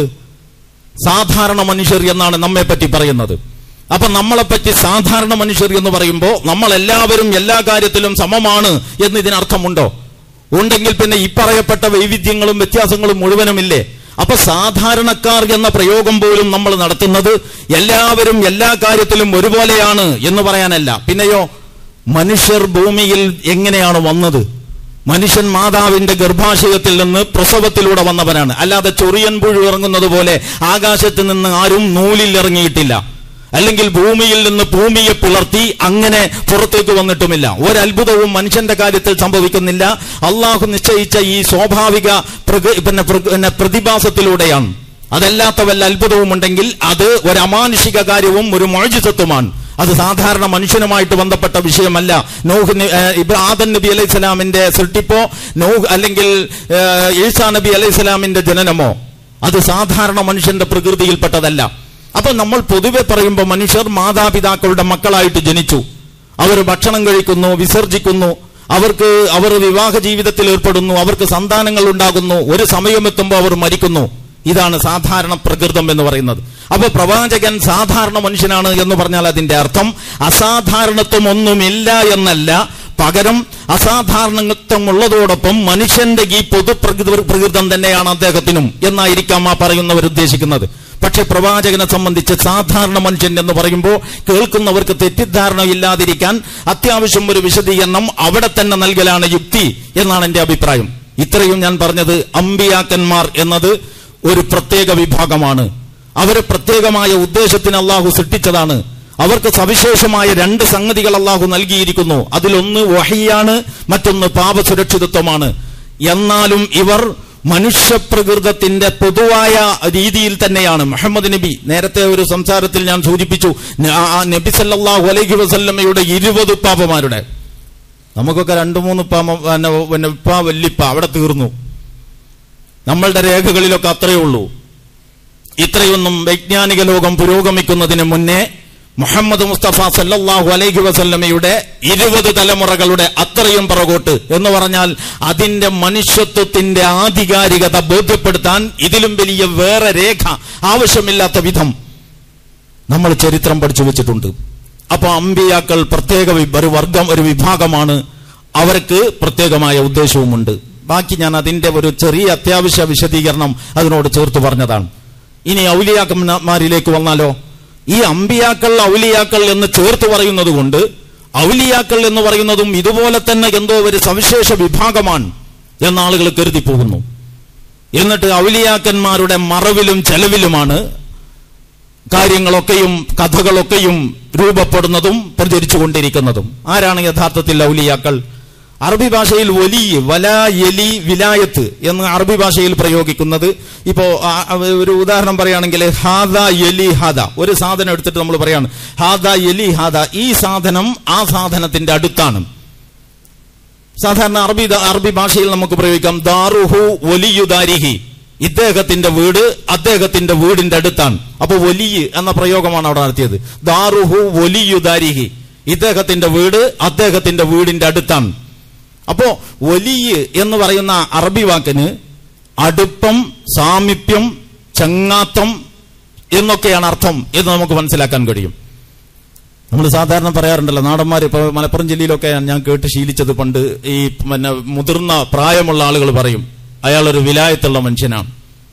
സാധാരണ മനുഷ്യർ എന്നാണ് നമ്മെ പറ്റി പറയുന്നത്. അപ്പൊ നമ്മളെപ്പറ്റി സാധാരണ മനുഷ്യർ എന്ന് പറയുമ്പോൾ നമ്മൾ എല്ലാവരും എല്ലാ കാര്യത്തിലും സമമാണ് എന്ന് ഇതിനർത്ഥമുണ്ടോ? ഉണ്ടെങ്കിൽ പിന്നെ ഈ പറയപ്പെട്ട വൈവിധ്യങ്ങളും വ്യത്യാസങ്ങളും മുഴുവനുമില്ലേ? അപ്പൊ സാധാരണക്കാർ എന്ന പ്രയോഗം പോലും നമ്മൾ നടത്തുന്നത് എല്ലാവരും എല്ലാ കാര്യത്തിലും ഒരുപോലെയാണ് എന്ന് പറയാനല്ല. പിന്നെയോ, മനുഷ്യർ ഭൂമിയിൽ എങ്ങനെയാണ് വന്നത്? മനുഷ്യൻ മാതാവിന്റെ ഗർഭാശയത്തിൽ നിന്ന് പ്രസവത്തിലൂടെ വന്നവനാണ്. അല്ലാതെ ചൊറിയൻ പുഴു ഇറങ്ങുന്നത് പോലെ ആകാശത്ത് നിന്ന് ആരും നൂലിൽ ഇറങ്ങിയിട്ടില്ല, അല്ലെങ്കിൽ ഭൂമിയിൽ നിന്ന് ഭൂമിയെ പിളർത്തി അങ്ങനെ പുറത്തേക്ക് വന്നിട്ടുമില്ല. ഒരത്ഭുതവും മനുഷ്യന്റെ കാര്യത്തിൽ സംഭവിക്കുന്നില്ല. അള്ളാഹു നിശ്ചയിച്ച ഈ സ്വാഭാവിക പിന്നെ പ്രതിഭാസത്തിലൂടെയാണ്. അതല്ലാത്ത വല്ല അത്ഭുതവും ഉണ്ടെങ്കിൽ അത് ഒരു അമാനുഷിക കാര്യവും ഒരു മുഅ്ജിസത്തുമാണ്. അത് സാധാരണ മനുഷ്യനുമായിട്ട് ബന്ധപ്പെട്ട വിഷയമല്ല. നോഹ് ആദം നബി അലൈഹി സ്വലാമിന്റെ സൃഷ്ടിപ്പോ നോഹ് അല്ലെങ്കിൽ ഈസാ നബി അലൈഹി സ്വലാമിന്റെ ജനനമോ അത് സാധാരണ മനുഷ്യന്റെ പ്രകൃതിയിൽപ്പെട്ടതല്ല. അപ്പൊ നമ്മൾ പൊതുവെ പറയുമ്പോൾ മനുഷ്യർ മാതാപിതാക്കളുടെ മക്കളായിട്ട് ജനിച്ചു, അവർ ഭക്ഷണം കഴിക്കുന്നു, വിസർജിക്കുന്നു, അവർക്ക് അവർ വിവാഹ ജീവിതത്തിൽ ഏർപ്പെടുന്നു, അവർക്ക് സന്താനങ്ങൾ ഉണ്ടാകുന്നു, ഒരു സമയമെത്തുമ്പോൾ അവർ മരിക്കുന്നു. ഇതാണ് സാധാരണ പ്രകൃതം എന്ന് പറയുന്നത്. അപ്പൊ പ്രവാചകൻ സാധാരണ മനുഷ്യനാണ് എന്ന് പറഞ്ഞാൽ അതിന്റെ അർത്ഥം അസാധാരണത്വം ഒന്നുമില്ല എന്നല്ല, പകരം അസാധാരണത്വം ഉള്ളതോടൊപ്പം മനുഷ്യന്റെ ഈ പൊതു പ്രകൃതം തന്നെയാണ് അദ്ദേഹത്തിനും എന്നായിരിക്കാം ആ പറയുന്നവർ ഉദ്ദേശിക്കുന്നത്. പക്ഷെ പ്രവാചകനെ സംബന്ധിച്ച് സാധാരണ മനുഷ്യൻ എന്ന് പറയുമ്പോൾ കേൾക്കുന്നവർക്ക് തെറ്റിദ്ധാരണ ഇല്ലാതിരിക്കാൻ അത്യാവശ്യം ഒരു വിശദീകരണം അവിടെ തന്നെ നൽകലാണ് യുക്തി എന്നാണ് എന്റെ അഭിപ്രായം. ഇത്രയും ഞാൻ പറഞ്ഞത് അമ്പിയാക്കന്മാർ എന്നത് ഒരു പ്രത്യേക വിഭാഗമാണ്. അവരെ പ്രത്യേകമായ ഉദ്ദേശത്തിന് അള്ളാഹു സൃഷ്ടിച്ചതാണ്. അവർക്ക് സവിശേഷമായ രണ്ട് സംഗതികൾ അള്ളാഹു നൽകിയിരിക്കുന്നു. അതിലൊന്ന് വഹിയാണ്, മറ്റൊന്ന് പാപസുരക്ഷിതത്വമാണ്. എന്നാലും ഇവർ മനുഷ്യപ്രകൃതത്തിന്റെ പൊതുവായ രീതിയിൽ തന്നെയാണ്. മുഹമ്മദ് നബി നേരത്തെ ഒരു സംസാരത്തിൽ ഞാൻ സൂചിപ്പിച്ചു, നബി സല്ലല്ലാഹു അലൈഹി വസല്ലമയുടെ ഇരുപത് പാപ്പമാരുടെ, നമുക്കൊക്കെ രണ്ടു മൂന്ന് പിന്നെ ഉപ്പ വല്ലിപ്പ അവിടെ തീർന്നു. നമ്മളുടെ രേഖകളിലൊക്കെ അത്രയേ ഉള്ളൂ. ഇത്രയൊന്നും വൈജ്ഞാനിക ലോകം പുരോഗമിക്കുന്നതിന് മുന്നേ മുഹമ്മദ് മുസ്തഫ സല്ലല്ലാഹു അലൈഹി വസല്ലമയുടെ ഇരുപത് തലമുറകളുടെ അത്രയും പുറകോട്ട് എന്ന് പറഞ്ഞാൽ അതിന്റെ മനുഷ്യത്വത്തിന്റെ ആധികാരികത ബോധ്യപ്പെടുത്താൻ ഇതിലും വലിയ വേറെ രേഖ ആവശ്യമില്ലാത്ത വിധം നമ്മൾ ചരിത്രം പഠിച്ചു വെച്ചിട്ടുണ്ട്. അപ്പൊ അമ്പിയാക്കൾ പ്രത്യേക ഒരു വർഗം, ഒരു വിഭാഗമാണ്. അവർക്ക് പ്രത്യേകമായ ഉദ്ദേശവുമുണ്ട്. ബാക്കി ഞാൻ അതിന്റെ ഒരു ചെറിയ അത്യാവശ്യ വിശദീകരണം അതിനോട് ചേർത്ത് പറഞ്ഞതാണ്. ഇനി ഔലിയാക്കന്മാരിലേക്ക് വന്നാലോ, ഈ അമ്പിയാക്കൾ ഔലിയാക്കൾ എന്ന് ചേർത്ത് പറയുന്നത് കൊണ്ട് ഔലിയാക്കൾ എന്ന് പറയുന്നതും ഇതുപോലെ തന്നെ എന്തോ ഒരു സവിശേഷ വിഭാഗമാണ് എന്ന ആളുകൾ കരുതി പോകുന്നു. എന്നിട്ട് ഔലിയാക്കന്മാരുടെ മറവിലും ചെലവിലുമാണ് കാര്യങ്ങളൊക്കെയും കഥകളൊക്കെയും രൂപപ്പെടുന്നതും പ്രചരിച്ചു കൊണ്ടിരിക്കുന്നതും. ആരാണ് യഥാർത്ഥത്തിൽ ഔലിയാക്കൾ? അറബി ഭാഷയിൽ വലി, വല, യലി, വിലായത്ത് എന്ന് അറബി ഭാഷയിൽ പ്രയോഗിക്കുന്നത്. ഇപ്പോ ഒരു ഉദാഹരണം പറയുകയാണെങ്കിൽ ഹാദ യലി ഹാദ, ഒരു സാധനം എടുത്തിട്ട് നമ്മൾ പറയാണ് ഹാദ യലി ഹാദ, ഈ സാധനം ആ സാധനത്തിന്റെ അടുത്താണ്. സാധാരണ അറബി അറബി ഭാഷയിൽ നമുക്ക് പ്രയോഗിക്കാം ദാറുഹു വലിയു ദാരിഹി, ഇദ്ദേഹത്തിന്റെ വീട് അദ്ദേഹത്തിന്റെ വീടിന്റെ അടുത്താണ്. അപ്പൊ വലിയ എന്ന പ്രയോഗമാണ് അവിടെ നടത്തിയത്. ദാറുഹു വലിയു ദാരിഹി, ഇദ്ദേഹത്തിന്റെ വീട് അദ്ദേഹത്തിന്റെ വീടിന്റെ അടുത്താണ്. അപ്പോ വലിയ എന്ന് പറയുന്ന അറബി വാക്കിന് അടുപ്പം, സാമീപ്യം, ചങ്ങാത്തം എന്നൊക്കെയാണ് അർത്ഥം എന്ന് നമുക്ക് മനസ്സിലാക്കാൻ കഴിയും. നമ്മൾ സാധാരണ പറയാറുണ്ടല്ലോ, നാടന്മാർ ഇപ്പൊ മലപ്പുറം ജില്ലയിലൊക്കെ ഞാൻ കേട്ട് ശീലിച്ചത്, പണ്ട് ഈ പിന്നെ മുതിർന്ന പ്രായമുള്ള ആളുകൾ പറയും അയാളൊരു വിലായത്തുള്ള മനുഷ്യനാണ്.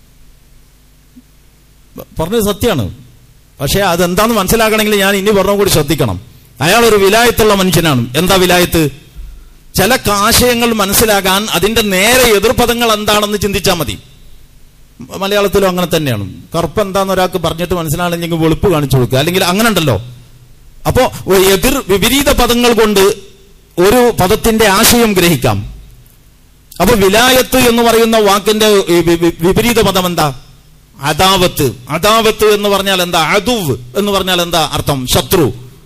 പറഞ്ഞത് സത്യമാണ്. പക്ഷെ അതെന്താന്ന് മനസ്സിലാക്കണമെങ്കിൽ ഞാൻ ഇനി പറഞ്ഞ കൂടി ശ്രദ്ധിക്കണം. അയാളൊരു വിലായത്തുള്ള മനുഷ്യനാണ്. എന്താ വിലായത്ത്? ചില ആശയങ്ങൾ മനസ്സിലാകാൻ അതിന്റെ നേരെ എതിർപദങ്ങൾ എന്താണെന്ന് ചിന്തിച്ചാൽ മതി. മലയാളത്തിലും അങ്ങനെ തന്നെയാണ്. കറുപ്പ് എന്താന്ന് ഒരാൾക്ക് പറഞ്ഞിട്ട് മനസ്സിലാണെങ്കിൽ വെളുപ്പ് കാണിച്ചു കൊടുക്കുക, അല്ലെങ്കിൽ അങ്ങനെ ഉണ്ടല്ലോ. അപ്പോ എതിർ വിപരീത പദങ്ങൾ കൊണ്ട് ഒരു പദത്തിന്റെ ആശയം ഗ്രഹിക്കാം. അപ്പൊ വിലായത്ത് എന്ന് പറയുന്ന വാക്കിന്റെ വിപരീത പദം എന്താ? അദാവത്ത്. അദാവത്ത് എന്ന് പറഞ്ഞാൽ എന്താ? അദുവ് എന്ന് പറഞ്ഞാൽ എന്താ അർത്ഥം? ശത്രു.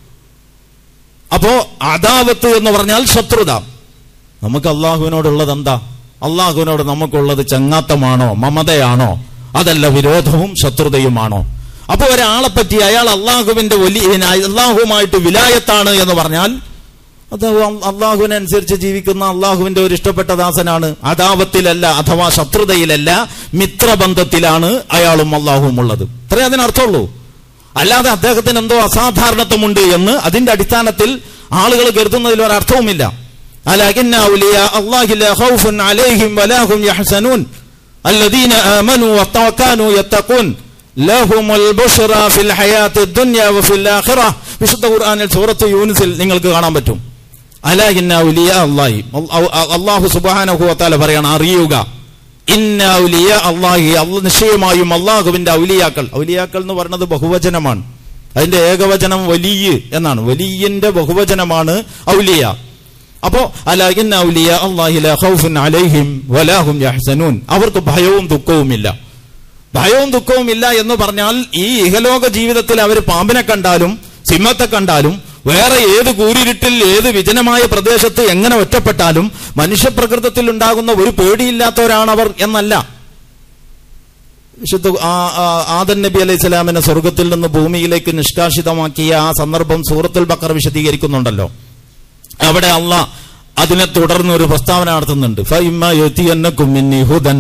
അപ്പോ അദാവത്ത് എന്ന് പറഞ്ഞാൽ ശത്രുത. നമുക്ക് അള്ളാഹുവിനോടുള്ളത് എന്താ? അള്ളാഹുവിനോട് നമുക്കുള്ളത് ചങ്ങാത്തമാണോ, മമതയാണോ, അതല്ല വിരോധവും ശത്രുതയുമാണോ? അപ്പൊ ഒരാളെ പറ്റി അയാൾ അള്ളാഹുവിന്റെ വലിയ അള്ളാഹുവുമായിട്ട് വിലായത്താണ് എന്ന് പറഞ്ഞാൽ അത് അള്ളാഹുവിനനുസരിച്ച് ജീവിക്കുന്ന അള്ളാഹുവിന്റെ ഒരു ഇഷ്ടപ്പെട്ട ദാസനാണ്. അദാവത്തിലല്ല, അഥവാ ശത്രുതയിലല്ല, മിത്രബന്ധത്തിലാണ് അയാളും അള്ളാഹുവും ഉള്ളത്. ഇത്രേ അതിനർത്ഥമുള്ളൂ. അല്ലാതെ അദ്ദേഹത്തിന് എന്തോ അസാധാരണത്വമുണ്ട് എന്ന് അതിന്റെ അടിസ്ഥാനത്തിൽ ആളുകൾ കരുതുന്നതിൽ ഒരർത്ഥവുമില്ല. അലകിന്ന ഔലിയാ അല്ലാഹി ലാ ഖൗഫുൻ അലൈഹിം വലാ ഹും യഹ്സനൂൻ അല്ലദീന ആമനൂ വതവക്കാനൂ യത്തഖൂൻ ലഹുമുൽ ബുശ്റാ ഫിൽ ഹയാത്തിദ് ദുനിയ വഫിൽ ആഖിറ. വിശുദ്ധ ഖുർആനിൽ സൂറത്ത് യൂനുസിൽ നിങ്ങൾക്ക് കാണാൻ പറ്റും. അലകിന്ന ഔലിയാ അല്ലാഹി, അല്ലാഹു സുബ്ഹാനഹു വ തആല പറയാണ്, അറിയുക, ഇന്ന ഔലിയാ അല്ലാഹി, നിശ്ചയമായും അള്ളാഹുവിന്റെ ഔലിയാക്കൾ. ഔലിയാക്കൾ എന്ന് പറയുന്നത് ബഹുവചനമാണ്. അതിന്റെ ഏകവചനം വലിയ എന്നാണ്. വലിയന്റെ ബഹുവചനമാണ് ഔലിയ. അപ്പോ അലാ ഇന്ന ഔലിയാ അല്ലാഹി ലാ ഖൗഫുൻ അലൈഹിം വലാ ഹും യഹ്സനൂൻ, അവർക്ക് ഭയവും ദുഃഖവുമില്ല. ഭയവും ദുഃഖവുമില്ല എന്ന് പറഞ്ഞാൽ ഈ ഇഹലോക ജീവിതത്തിൽ അവർ പാമ്പിനെ കണ്ടാലും സിംഹത്തെ കണ്ടാലും വേറെ ഏത് കൂരിരുട്ടിൽ ഏത് വിജനമായ പ്രദേശത്ത് എങ്ങനെ ഒറ്റപ്പെട്ടാലും മനുഷ്യപ്രകൃതത്തിൽ ഉണ്ടാകുന്ന ഒരു പേടിയില്ലാത്തവരാണവർ എന്നല്ല. വിശുദ്ധ ആദം നബി അലൈഹി സ്വലാമിനെ സ്വർഗത്തിൽ നിന്ന് ഭൂമിയിലേക്ക് നിഷ്കാസിതമാക്കിയ ആ സന്ദർഭം സൂറത്തുൽ ബഖറ വിശദീകരിക്കുന്നുണ്ടല്ലോ. അവിടെ അള്ളാഹ് അതിനെ തുടർന്ന് ഒരു പ്രസ്താവന നടത്തുന്നുണ്ട്. ഫഇമ്മാ യഅതിയന്നകും മിന്നി ഹുദൻ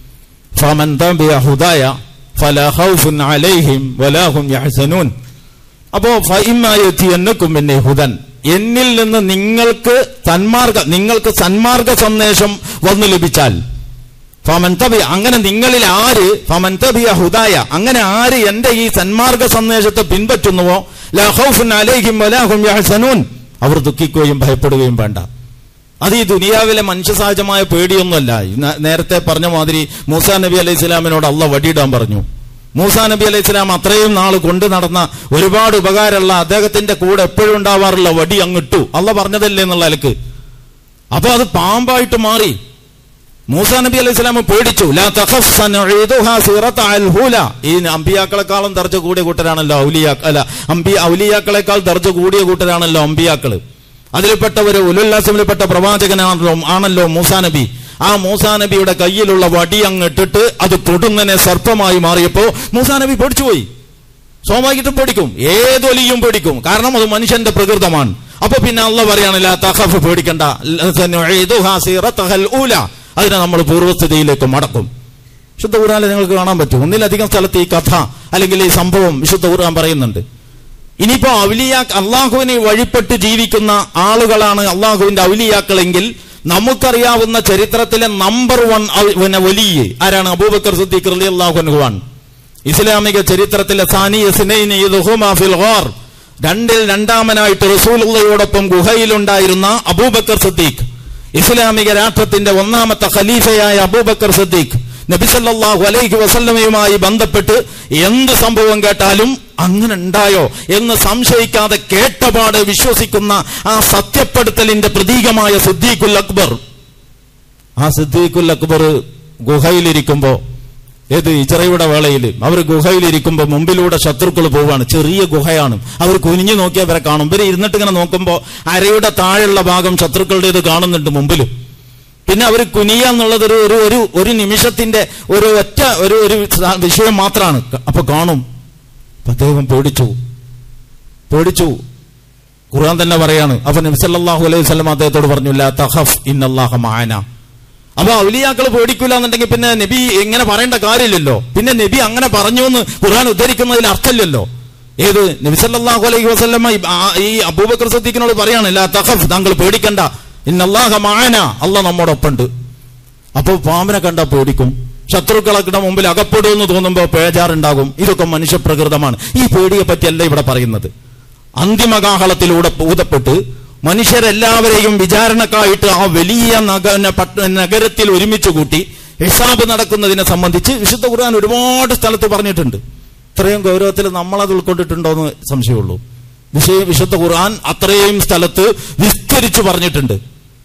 ഫമൻ തബിഅ ഹുദായ ഫലാ ഖൗഫുൻ അലൈഹിം വലാ ഹും യഹ്സനൂൻ. അപ്പോ ഫഇമ്മാ യഅതിയന്നകും മിന്നി ഹുദൻ, എന്നിൽ നിന്ന് നിങ്ങൾക്ക് സന്മാർഗ നിങ്ങൾക്ക് സന്മാർഗ സന്ദേശം വന്നു ലഭിച്ചാൽ, ഫമൻ തബിഅ, അങ്ങനെ നിങ്ങളിൽ ആര്, ഫമൻ തബിഅ ഹുദായ, അങ്ങനെ ആര് എന്റെ ഈ സന്മാർഗ സന്ദേശത്തെ പിൻപറ്റുന്നുവോ, ലാ ഖൗഫുൻ അലൈഹിം വലാ ഹും യഹ്സനൂൻ, അവർ ദുഃഖിക്കുകയും ഭയപ്പെടുകയും വേണ്ട. അത് ഈ ദുനിയാവിലെ മനുഷ്യസഹജമായ പേടിയൊന്നുമല്ല. നേരത്തെ പറഞ്ഞ മാതിരി മൂസാ നബി അലൈഹി സ്വലാമിനോട് അള്ളാഹ് വടിയിടാൻ പറഞ്ഞു. മൂസാ നബി അലൈഹി സ്വലാം അത്രയും നാൾ കൊണ്ടു നടന്ന ഒരുപാട് ഉപകാരമുള്ള അദ്ദേഹത്തിന്റെ കൂടെ എപ്പോഴും ഉണ്ടാവാറുള്ള വടി അങ്ങിട്ടു. അള്ളാഹ് പറഞ്ഞതല്ലേ എന്നുള്ള നിലക്ക്. അപ്പൊ അത് പാമ്പായിട്ട് മാറി. മൂസാ നബി അലൈഹി സ്വലാം പേടിച്ചു. ലാ തഖഫ് സനഈദുഹാ സിറതൽ ഹൂല. ഈ അമ്പിയാക്കളെക്കാളും ദർജ കൂടിയ കൂട്ടരാണല്ലോ ഔലിയാ അല്ല അമ്പിയ ഔലിയാക്കളെക്കാൾ ദർജ കൂടിയ കൂട്ടരാണല്ലോ അമ്പിയാക്കള്. അതിൽപ്പെട്ടവര് ഉലുല്ലാസിൽപ്പെട്ട പ്രവാചകനാണല്ലോ ആണല്ലോ മൂസാ നബി. ആ മൂസാ നബിയുടെ കയ്യിലുള്ള വടി അങ്ങിട്ടിട്ട് അത് പൊടുന്നനെ സർപ്പമായി മാറിയപ്പോ മൂസാ നബി പേടിച്ചുപോയി. സ്വാഭാവികമായിട്ടും പേടിക്കും, ഏതൊലിയും പേടിക്കും, കാരണം അത് മനുഷ്യന്റെ പ്രകൃതമാണ്. അപ്പൊ പിന്നെ അള്ളാഹ് പറയാണ് ലാ തഖഫ്, പേടിക്കണ്ട, സനഈദുഹാ സിറതൽ ഊല, അതിനെ നമ്മൾ പൂർവ്വസ്ഥിതിയിലേക്ക് മടക്കും. വിശുദ്ധ ഖുർആനിൽ നിങ്ങൾക്ക് കാണാൻ പറ്റും, ഒന്നിലധികം സ്ഥലത്ത് ഈ കഥ അല്ലെങ്കിൽ ഈ സംഭവം വിശുദ്ധ ഖുർആൻ പറയുന്നുണ്ട്. ഇനിയിപ്പോ ഔലിയാ അള്ളാഹുവിനെ വഴിപ്പെട്ട് ജീവിക്കുന്ന ആളുകളാണ് അള്ളാഹുവിന്റെ ഔലിയാക്കളെങ്കിൽ നമുക്കറിയാവുന്ന ചരിത്രത്തിലെ നമ്പർ വൺ വലിയ ആരാണ്? അബൂബക്കർ സിദ്ദീഖ് റളിയല്ലാഹു അൻഹു ആണ്. ഇസ്ലാമിക ചരിത്രത്തിലെ സാനി യസ്നൈനി യദ്ഹുമാ ഫിൽ ഗാർ, രണ്ടിൽ രണ്ടാമനായിട്ട് റസൂലുള്ളാഹിയോടൊപ്പം ഗുഹയിലുണ്ടായിരുന്ന അബൂബക്കർ സിദ്ദീഖ്, ഇസ്ലാമിക രാഷ്ട്രത്തിന്റെ ഒന്നാമത്തെ ഖലീഫയായ അബൂബക്കർ സിദ്ദീഖ് നബി സല്ലല്ലാഹു അലൈഹി വസല്ലമയുമായി ബന്ധപ്പെട്ട് എന്ത് സംഭവം കേട്ടാലും അങ്ങനെ ഉണ്ടായോ എന്ന് സംശയിക്കാതെ കേട്ടപാട് വിശ്വസിക്കുന്ന ആ സത്യപ്പെടുത്തലിന്റെ പ്രതീകമായ സിദ്ദീഖുൽ അക്ബർ. ആ സിദ്ദീഖുൽ അക്ബർ ഗുഹയിലിരിക്കുമ്പോ, ഏത് ഇച്ചറയുടെ വേളയിൽ അവർ ഗുഹയിലിരിക്കുമ്പോ മുമ്പിലൂടെ ശത്രുക്കൾ പോവാണ്. ചെറിയ ഗുഹയാണ്. അവർ കുനിഞ്ഞു നോക്കിയാൽ ഇവരെ കാണും. ഇവര് ഇരുന്നിട്ട് ഇങ്ങനെ നോക്കുമ്പോ അരയുടെ താഴെയുള്ള ഭാഗം ശത്രുക്കളുടേത് കാണുന്നുണ്ട് മുമ്പിലും. പിന്നെ അവർ കുനിയാന്നുള്ളത് ഒരു ഒരു ഒരു ഒരു നിമിഷത്തിന്റെ ഒരു ഒറ്റ ഒരു ഒരു വിഷയം മാത്രമാണ്. അപ്പൊ കാണും. അദ്ദേഹം പേടിച്ചു പേടിച്ചു ഖുർആൻ തന്നെ പറയാണ്. അപ്പൊ നബി സല്ലല്ലാഹു അലൈഹി വസല്ലം അദ്ദേഹത്തോട് പറഞ്ഞു ലാ തഖഫ് ഇന്നല്ലാഹ മഅന. അപ്പൊ ഔലിയാക്കൾ പേടിക്കൂല എന്നുണ്ടെങ്കിൽ പിന്നെ നബി എങ്ങനെ പറയേണ്ട കാര്യമില്ലല്ലോ. പിന്നെ നബി അങ്ങനെ പറഞ്ഞു എന്ന് ഖുർആൻ ഉദ്ധരിക്കുന്നതിൽ അർത്ഥമില്ലല്ലോ. ഏത് നബി സല്ലല്ലാഹു അലൈഹി വസല്ലം ഈ അബൂബക്കർ സിദ്ദീഖിനോട് പറയാണ് ലാ തഖഫ്, താങ്കൾ പേടിക്കണ്ട, ഇന്നല്ലാഹ മഅന, അല്ലാഹ് നമ്മോടൊപ്പമുണ്ട്. അപ്പൊ പാമ്പിനെ കണ്ടാ പേടിക്കും, ശത്രുക്കളൊക്കെ മുമ്പിൽ അകപ്പെടുമെന്ന് തോന്നുമ്പോൾ പേജാറുണ്ടാകും. ഇതൊക്കെ മനുഷ്യപ്രകൃതമാണ്. ഈ പേടിയെ പറ്റിയല്ല ഇവിടെ പറയുന്നത്. അന്തിമകാഹളത്തിലൂടെ ഊതപ്പെട്ട് മനുഷ്യരെല്ലാവരെയും വിചാരണക്കായിട്ട് ആ വലിയ നഗരത്തിൽ ഒരുമിച്ച് കൂട്ടി ഹിസാബ് നടക്കുന്നതിനെ സംബന്ധിച്ച് വിശുദ്ധ ഖുർആൻ ഒരുപാട് സ്ഥലത്ത് പറഞ്ഞിട്ടുണ്ട്. ഇത്രയും ഗൗരവത്തിൽ നമ്മളത് ഉൾക്കൊണ്ടിട്ടുണ്ടോ എന്ന് സംശയമുള്ളൂ. വിഷയ വിശുദ്ധ ഖുർആൻ അത്രയും സ്ഥലത്ത് വിസ്തരിച്ചു പറഞ്ഞിട്ടുണ്ട്.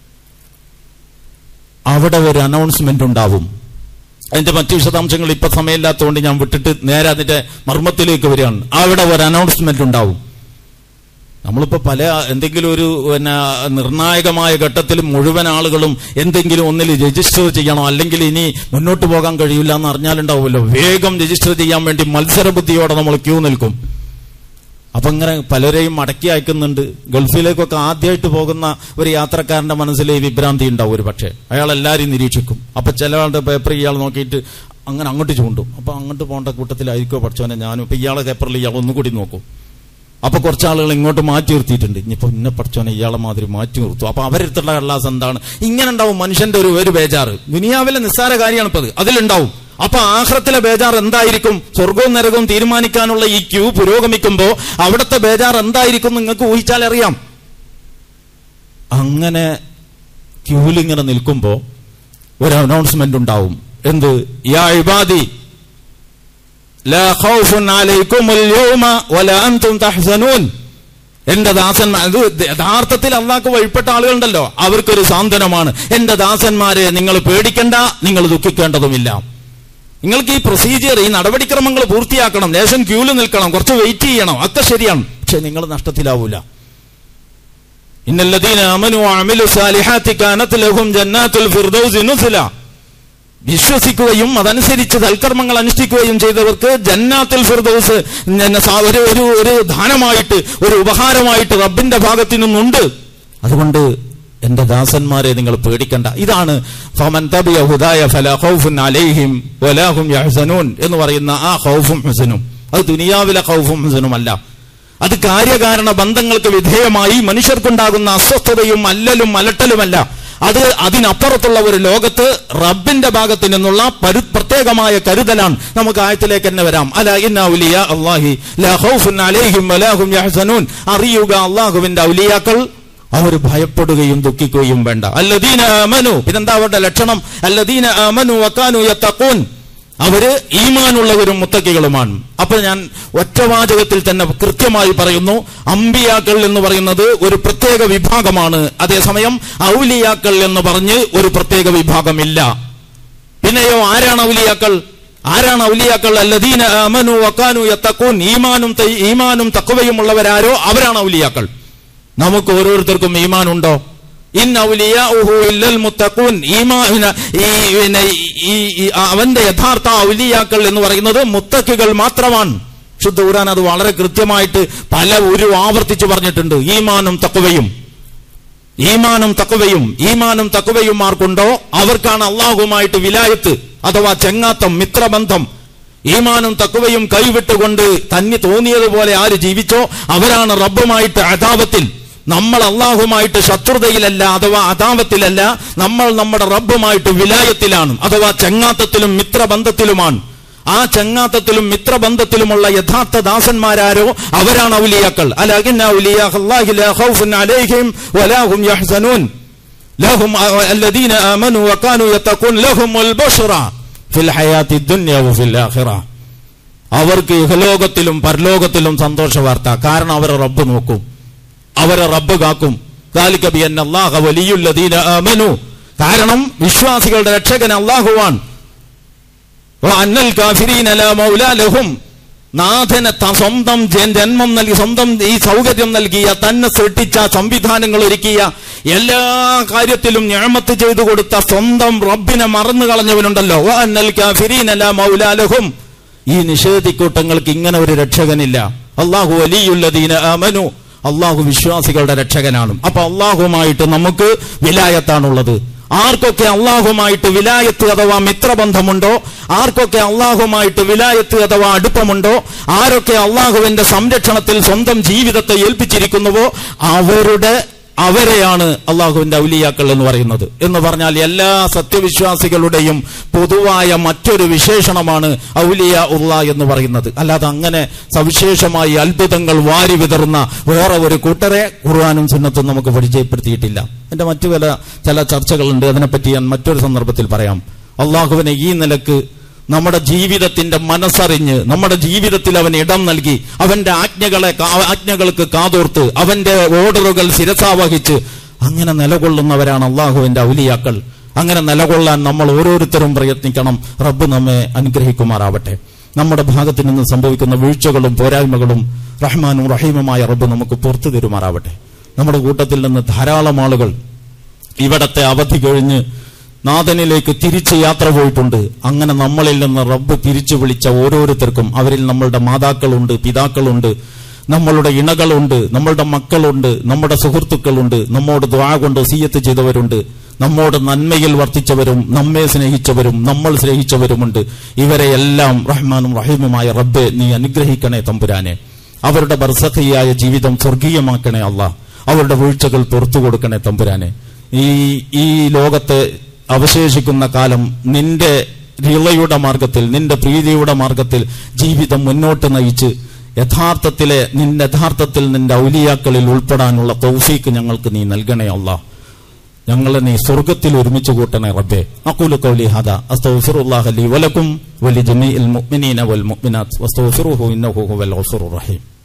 അവിടെ ഒരു അനൗൺസ്മെന്റ് ഉണ്ടാവും. അതിന്റെ മറ്റു വിശദാംശങ്ങൾ ഇപ്പൊ സമയമില്ലാത്തതുകൊണ്ട് ഞാൻ വിട്ടിട്ട് നേരെ അതിന്റെ മർമ്മത്തിലേക്ക് വരികയാണ്. അവിടെ ഒരു അനൗൺസ്മെന്റ് ഉണ്ടാവും. നമ്മളിപ്പോ പല എന്തെങ്കിലും ഒരു പിന്നെ നിർണായകമായ ഘട്ടത്തിൽ മുഴുവൻ ആളുകളും എന്തെങ്കിലും ഒന്നിൽ രജിസ്റ്റർ ചെയ്യണോ, അല്ലെങ്കിൽ ഇനി മുന്നോട്ട് പോകാൻ കഴിയില്ല എന്ന് അറിഞ്ഞാലുണ്ടാവുമല്ലോ, വേഗം രജിസ്റ്റർ ചെയ്യാൻ വേണ്ടി മത്സരബുദ്ധിയോടെ നമ്മൾ ക്യൂ നിൽക്കും. അപ്പൊ ഇങ്ങനെ പലരെയും മടക്കി അയക്കുന്നുണ്ട്. ഗൾഫിലേക്കൊക്കെ ആദ്യമായിട്ട് പോകുന്ന ഒരു യാത്രക്കാരന്റെ മനസ്സിൽ ഈ വിഭ്രാന്തി ഉണ്ടാവും. ഒരു പക്ഷേ അയാൾ എല്ലാവരെയും നിരീക്ഷിക്കും. അപ്പൊ ചില ആളുടെ പേപ്പർ ഇയാൾ നോക്കിയിട്ട് അങ്ങനെ അങ്ങോട്ട് ചൂണ്ടും. അപ്പൊ അങ്ങോട്ട് പോകേണ്ട കൂട്ടത്തിലായിരിക്കോ പഠിച്ചോനെ ഞാനും. ഇപ്പൊ ഇയാളെ പേപ്പറിൽ ഇയാൾ ഒന്നുകൂടി നോക്കും. അപ്പൊ കുറച്ചാളുകൾ ഇങ്ങോട്ട് മാറ്റി നിർത്തിയിട്ടുണ്ട്. ഇനിയിപ്പോ ഇന്നെ പഠിച്ചോനെ ഇയാളെ മാതിരി മാറ്റി നിർത്തും. അപ്പൊ അവരെടുത്തുള്ള കള്ളാസ് എന്താണ്? ഇങ്ങനെ ഉണ്ടാവും മനുഷ്യന്റെ ഒരു ഒരു ബേജാറ്. ദുനിയാവിലെ നിസ്സാര കാര്യമാണ് ഇപ്പത്, അതിലുണ്ടാവും. അപ്പൊ ആഖിറത്തിലെ ബേജാർ എന്തായിരിക്കും? സ്വർഗവും നരകവും തീരുമാനിക്കാനുള്ള ഈ ക്യൂ പുരോഗമിക്കുമ്പോ അവിടുത്തെ ബേജാർ എന്തായിരിക്കും നിങ്ങൾക്ക് ഊഹിച്ചാൽ അറിയാം. അങ്ങനെ ക്യൂലിങ്ങനെ നിൽക്കുമ്പോ ഒരു അനൗൺസ്മെന്റ് ഉണ്ടാവും. എന്ത്? യാ ഇബാദി ലാ ഖൗഫുൻ അലൈക്കുമുൽ യൗമ വലാ അൻതും തഹ്സനൂൻ. എന്റെ ദാസന്മാർ, ഇത് യഥാർത്ഥത്തിൽ അള്ളാഹ്ക്ക് വഴിപ്പെട്ട ആളുകളുണ്ടല്ലോ, അവർക്കൊരു സാന്ത്വനമാണ്. എന്റെ ദാസന്മാരെ നിങ്ങൾ പേടിക്കണ്ട, നിങ്ങൾ ദുഃഖിക്കേണ്ടതുമില്ല. നിങ്ങൾക്ക് ഈ പ്രൊസീജിയർ, ഈ നടപടിക്രമങ്ങൾ പൂർത്തിയാക്കണം, ലേശം ക്യൂല് നിൽക്കണം, കുറച്ച് വെയിറ്റ് ചെയ്യണം, ഒക്കെ ശരിയാണ്. പക്ഷെ നിങ്ങൾ നഷ്ടത്തിലാവൂല. ഇന്നല്ലദീന ആമനു വഅമിലു സാലിഹാത്തി കാനത് ലഹും ജന്നാത്തുൽ ഫിർദൗസി നുസുല. വിശ്വസിക്കുകയും അതനുസരിച്ച് സൽക്കർമ്മങ്ങൾ അനുഷ്ഠിക്കുകയും ചെയ്തവർക്ക് ജന്നാത്തുൽ ഫിർദൗസ് ഒരു ഒരു ദാനമായിട്ട്, ഒരു ഉപഹാരമായിട്ട് റബ്ബിന്റെ ഭാഗത്തു നിന്നുണ്ട്. അതുകൊണ്ട് എന്റെ ദാസന്മാരെ നിങ്ങൾ പേടിക്കണ്ട. ഇതാണ് ഫമൻ തബിയ ഹുദായ ഫലാ ഖൗഫുൻ അലൈഹിം വലാ ഹും യഹ്സനൂൻ എന്ന് പറയുന്ന ആ ഖൗഫും ഹുസനും. അത് ദുനിയാവിലെ ഖൗഫും ഹുസനുമല്ല, അത് കാര്യകാരണ ബന്ധങ്ങൾക്ക് വിധേയമായി മനുഷ്യർക്കുണ്ടാകുന്ന അസ്വസ്ഥതയും അല്ലലും അലട്ടലുമല്ല. അത് അതിനപ്പുറത്തുള്ള ഒരു ലോകത്ത് റബ്ബിന്റെ ഭാഗത്തു നിന്നുള്ള പ്രത്യേകമായ കരുതലാണ്. നമുക്ക് ആയത്തിലേക്ക് തന്നെ വരാം. അലാ ഇന്ന ഔലിയാ അല്ലാഹി ലാ ഖൗഫുൻ അലൈഹിം വലാ ഹും യഹ്സനൂൻ. അറിയുക, അല്ലാഹുവിന്റെ ഔലിയാക്കൾ അവർ ഭയപ്പെടുകയും ദുഃഖിക്കുകയും വേണ്ട. അല്ലദീന ആമനു, ഇതെന്താ അവരുടെ ലക്ഷണം? അല്ലദീന ആമനു വകാനു യത്തഖൂൻ, അവര് ഈമാനുള്ളവരും മുത്തക്കികളുമാണ്. അപ്പൊ ഞാൻ ഒറ്റവാചകത്തിൽ തന്നെ കൃത്യമായി പറയുന്നു, അമ്പിയാക്കൾ എന്ന് പറയുന്നത് ഒരു പ്രത്യേക വിഭാഗമാണ്. അതേസമയം ഔലിയാക്കൾ എന്ന് പറഞ്ഞ് ഒരു പ്രത്യേക വിഭാഗമില്ല. പിന്നെയോ ആരാണ് ഔലിയാക്കൾ? ആരാണ് ഔലിയാക്കൾ? അല്ലദീന ആമനു വകാനു യത്തഖൂൻ, ഈമാനും ഈമാനും തഖ്വയും ഉള്ളവരാരോ അവരാണ് ഔലിയാക്കൾ. നമുക്ക് ഓരോരുത്തർക്കും ഈമാൻ ഉണ്ടോ? ഇൻ ഔലിയാഉഹു ഇല്ലൽ മുത്തഖൂൻ, ഈമാൻ ഈ അവന്റെ യഥാർത്ഥ ഔലിയാക്കൾ എന്ന് പറയുന്നത് മുത്തഖികൾ മാത്രമാണ്. ശുദ്ധ ഖുർആൻ അത് വളരെ കൃത്യമായിട്ട് പല ഒരു ആവർത്തിച്ച് പറഞ്ഞിട്ടുണ്ട്. ഈമാനും തഖ്വയും, ഈമാനും തഖ്വയും ഈമാനും തഖ്വയും ആർക്കുണ്ടോ അവർക്കാണ് അള്ളാഹുമായിട്ട് വിലായത്ത് അഥവാ ചെങ്ങാത്തം, മിത്രബന്ധം. ഈമാനും തഖ്വയും കൈവിട്ടുകൊണ്ട് തന്നെ തോന്നിയതുപോലെ ആര് ജീവിച്ചോ അവരാണ് റബ്ബുമായിട്ട് അദാവത്തിൽ. നമ്മൾ അള്ളാഹുമായിട്ട് ശത്രുതയിലല്ല അഥവാ അദാവത്തിലല്ല, നമ്മൾ നമ്മുടെ റബ്ബുമായിട്ട് വിലായത്തിലാണ് അഥവാ ചെങ്ങാത്തത്തിലും മിത്രബന്ധത്തിലുമാണ്. ആ ചെങ്ങാത്തത്തിലും മിത്രബന്ധത്തിലുമുള്ള യഥാർത്ഥ ദാസന്മാരാരോ അവരാണ് ഔലിയാക്കൾ. അലാ ഇന്ന ഔലിയാ അല്ലാഹി ലാ ഖൗഫുൻ അലൈഹിം വലാ ഹും യഹ്സനൂൻ ലഹും അല്ലദീന ആമനു വകാനു യത്തഖൂൻ ലഹുമുൽ ബുശ്റ ഫിൽ ഹയാത്തി ദുനിയ വഫിൽ ആഖിറ. അവർക്ക് ഇഹലോകത്തിലും പരലോകത്തിലും സന്തോഷ വാർത്ത. കാരണം അവരെ റബ്ബ് നോക്കും, അവരെ റബ്ബ് കാക്കും. ദാലിക ബിഅന്ന അല്ലാഹ വലിയുൽ ലദീന ആമനു, കാരണം വിശ്വാസികളുടെ രക്ഷകൻ അല്ലാഹുവാണ്. വഅന്നൽ കാഫിരീന ലാ മൗലാ ലഹും, നാഥനെ സ്വന്തം ജന്മം നൽകി സ്വന്തം ഈ സൗകര്യം നൽകിയ തന്നെ സൃഷ്ടിച്ച സംവിധാനങ്ങൾ ഒരുക്കിയ എല്ലാ കാര്യത്തിലും നിഅമത്ത് ചെയ്തു കൊടുത്ത സ്വന്തം റബ്ബിനെ മറന്നു കളഞ്ഞവനുണ്ടല്ലോ. വഅന്നൽ കാഫിരീന ലാ മൗലാ ലഹും, ഈ നിഷേധിക്കൂട്ടങ്ങൾക്ക് ഇങ്ങനെ ഒരു രക്ഷകനില്ല. അല്ലാഹു വലിയുൽ ലദീന ആമനു, അള്ളാഹു വിശ്വാസികളുടെ രക്ഷകനാണ്. അപ്പൊ അള്ളാഹുമായിട്ട് നമുക്ക് വിലായത്താണുള്ളത്. ആർക്കൊക്കെ അള്ളാഹുമായിട്ട് വിലായത്ത് അഥവാ മിത്രബന്ധമുണ്ടോ, ആർക്കൊക്കെ അള്ളാഹുമായിട്ട് വിലായത്ത് അഥവാ അടുപ്പമുണ്ടോ, ആരൊക്കെ അള്ളാഹുവിന്റെ സംരക്ഷണത്തിൽ സ്വന്തം ജീവിതത്തെ ഏൽപ്പിച്ചിരിക്കുന്നുവോ അവരുടെ അവരെയാണ് അള്ളാഹുവിന്റെ ഔലിയാക്കൾ എന്ന് പറയുന്നത്. എന്ന് പറഞ്ഞാൽ എല്ലാ സത്യവിശ്വാസികളുടെയും പൊതുവായ മറ്റൊരു വിശേഷണമാണ് ഔലിയാ ഉള്ളാ എന്ന് പറയുന്നത്. അല്ലാതെ അങ്ങനെ സവിശേഷമായി അത്ഭുതങ്ങൾ വാരി വിതറുന്ന വേറെ ഒരു കൂട്ടരെ ഖുർആനും സുന്നത്തും നമുക്ക് പരിചയപ്പെടുത്തിയിട്ടില്ല. എന്റെ മറ്റു പല ചില ചർച്ചകളുണ്ട്, അതിനെപ്പറ്റി ഞാൻ മറ്റൊരു സന്ദർഭത്തിൽ പറയാം. അള്ളാഹുവിനെ ഈ നിലക്ക് നമ്മുടെ ജീവിതത്തിന്റെ മനസ്സറിഞ്ഞ് നമ്മുടെ ജീവിതത്തിൽ അവൻ ഇടം നൽകി അവന്റെ ആജ്ഞകളെ ആജ്ഞകൾക്ക് കാതോർത്ത് അവന്റെ ഓർഡറുകൾ ശിരസാവഹിച്ച് അങ്ങനെ നിലകൊള്ളുന്നവരാണ് അള്ളാഹുവിന്റെ ഔലിയാക്കൾ. അങ്ങനെ നിലകൊള്ളാൻ നമ്മൾ ഓരോരുത്തരും പ്രയത്നിക്കണം. റബ്ബ് നമ്മെ അനുഗ്രഹിക്കുമാറാവട്ടെ. നമ്മുടെ ഭാഗത്തു നിന്ന് സംഭവിക്കുന്ന വീഴ്ചകളും പോരായ്മകളും റഹ്മാനും റഹീമുമായ റബ്ബ് നമുക്ക് പുറത്തു തരുമാറാവട്ടെ. നമ്മുടെ കൂട്ടത്തിൽ നിന്ന് ധാരാളം ആളുകൾ ഇവിടത്തെ അവധി കഴിഞ്ഞ് നാഥനിലേക്ക് തിരിച്ച് യാത്ര പോയിട്ടുണ്ട്. അങ്ങനെ നമ്മളിൽ നിന്ന് റബ്ബ് തിരിച്ചു വിളിച്ച ഓരോരുത്തർക്കും, അവരിൽ നമ്മളുടെ മാതാക്കളുണ്ട്, പിതാക്കളുണ്ട്, നമ്മളുടെ ഇണകളുണ്ട്, നമ്മളുടെ മക്കളുണ്ട്, നമ്മുടെ സുഹൃത്തുക്കളുണ്ട്, നമ്മോട് ദുആ കൊണ്ട് വസിയ്യത്ത് ചെയ്തവരുണ്ട്, നമ്മോട് നന്മയിൽ വർത്തിച്ചവരും നമ്മെ സ്നേഹിച്ചവരും നമ്മൾ സ്നേഹിച്ചവരുമുണ്ട്. ഇവരെയെല്ലാം റഹ്മാനും റഹീമുമായ റബ്ബെ നീ അനുഗ്രഹിക്കണേ തമ്പുരാനെ. അവരുടെ ബർസഖിയായ ജീവിതം സ്വർഗീയമാക്കണേ അല്ലാഹ്. അവരുടെ വീഴ്ചകൾ പുറത്തു കൊടുക്കണേ തമ്പുരാനെ. ഈ ഈ ലോകത്തെ അവശേഷിക്കുന്ന കാലം നിന്റെ റിളയുടെ മാർഗത്തിൽ നിന്റെ പ്രീതിയുടെ മാർഗത്തിൽ ജീവിതം മുന്നോട്ട് നയിച്ച് യഥാർത്ഥത്തിലെ നിന്റെ യഥാർത്ഥത്തിൽ നിന്റെ ഔലിയാക്കളിൽ ഉൾപ്പെടാനുള്ള തൗഫീക്ക് ഞങ്ങൾക്ക് നീ നൽകണേ അല്ലാഹ്. ഞങ്ങളെ നീ സ്വർഗത്തിൽ ഒരുമിച്ച് കൂട്ടണേ റബ്ബേ. അഖൂലു ഖൗലി ഹാദാ അസ്തഗ്ഫിറുല്ലാഹ ലി വലക്കും വലിജമീഇൽ മുഅ്മിനീന വൽ മുഅ്മിനാത്ത് വസ്തഗ്ഫിറുഹു ഇന്നഹു ഹുവൽ ഗഫൂറുർ റഹീം.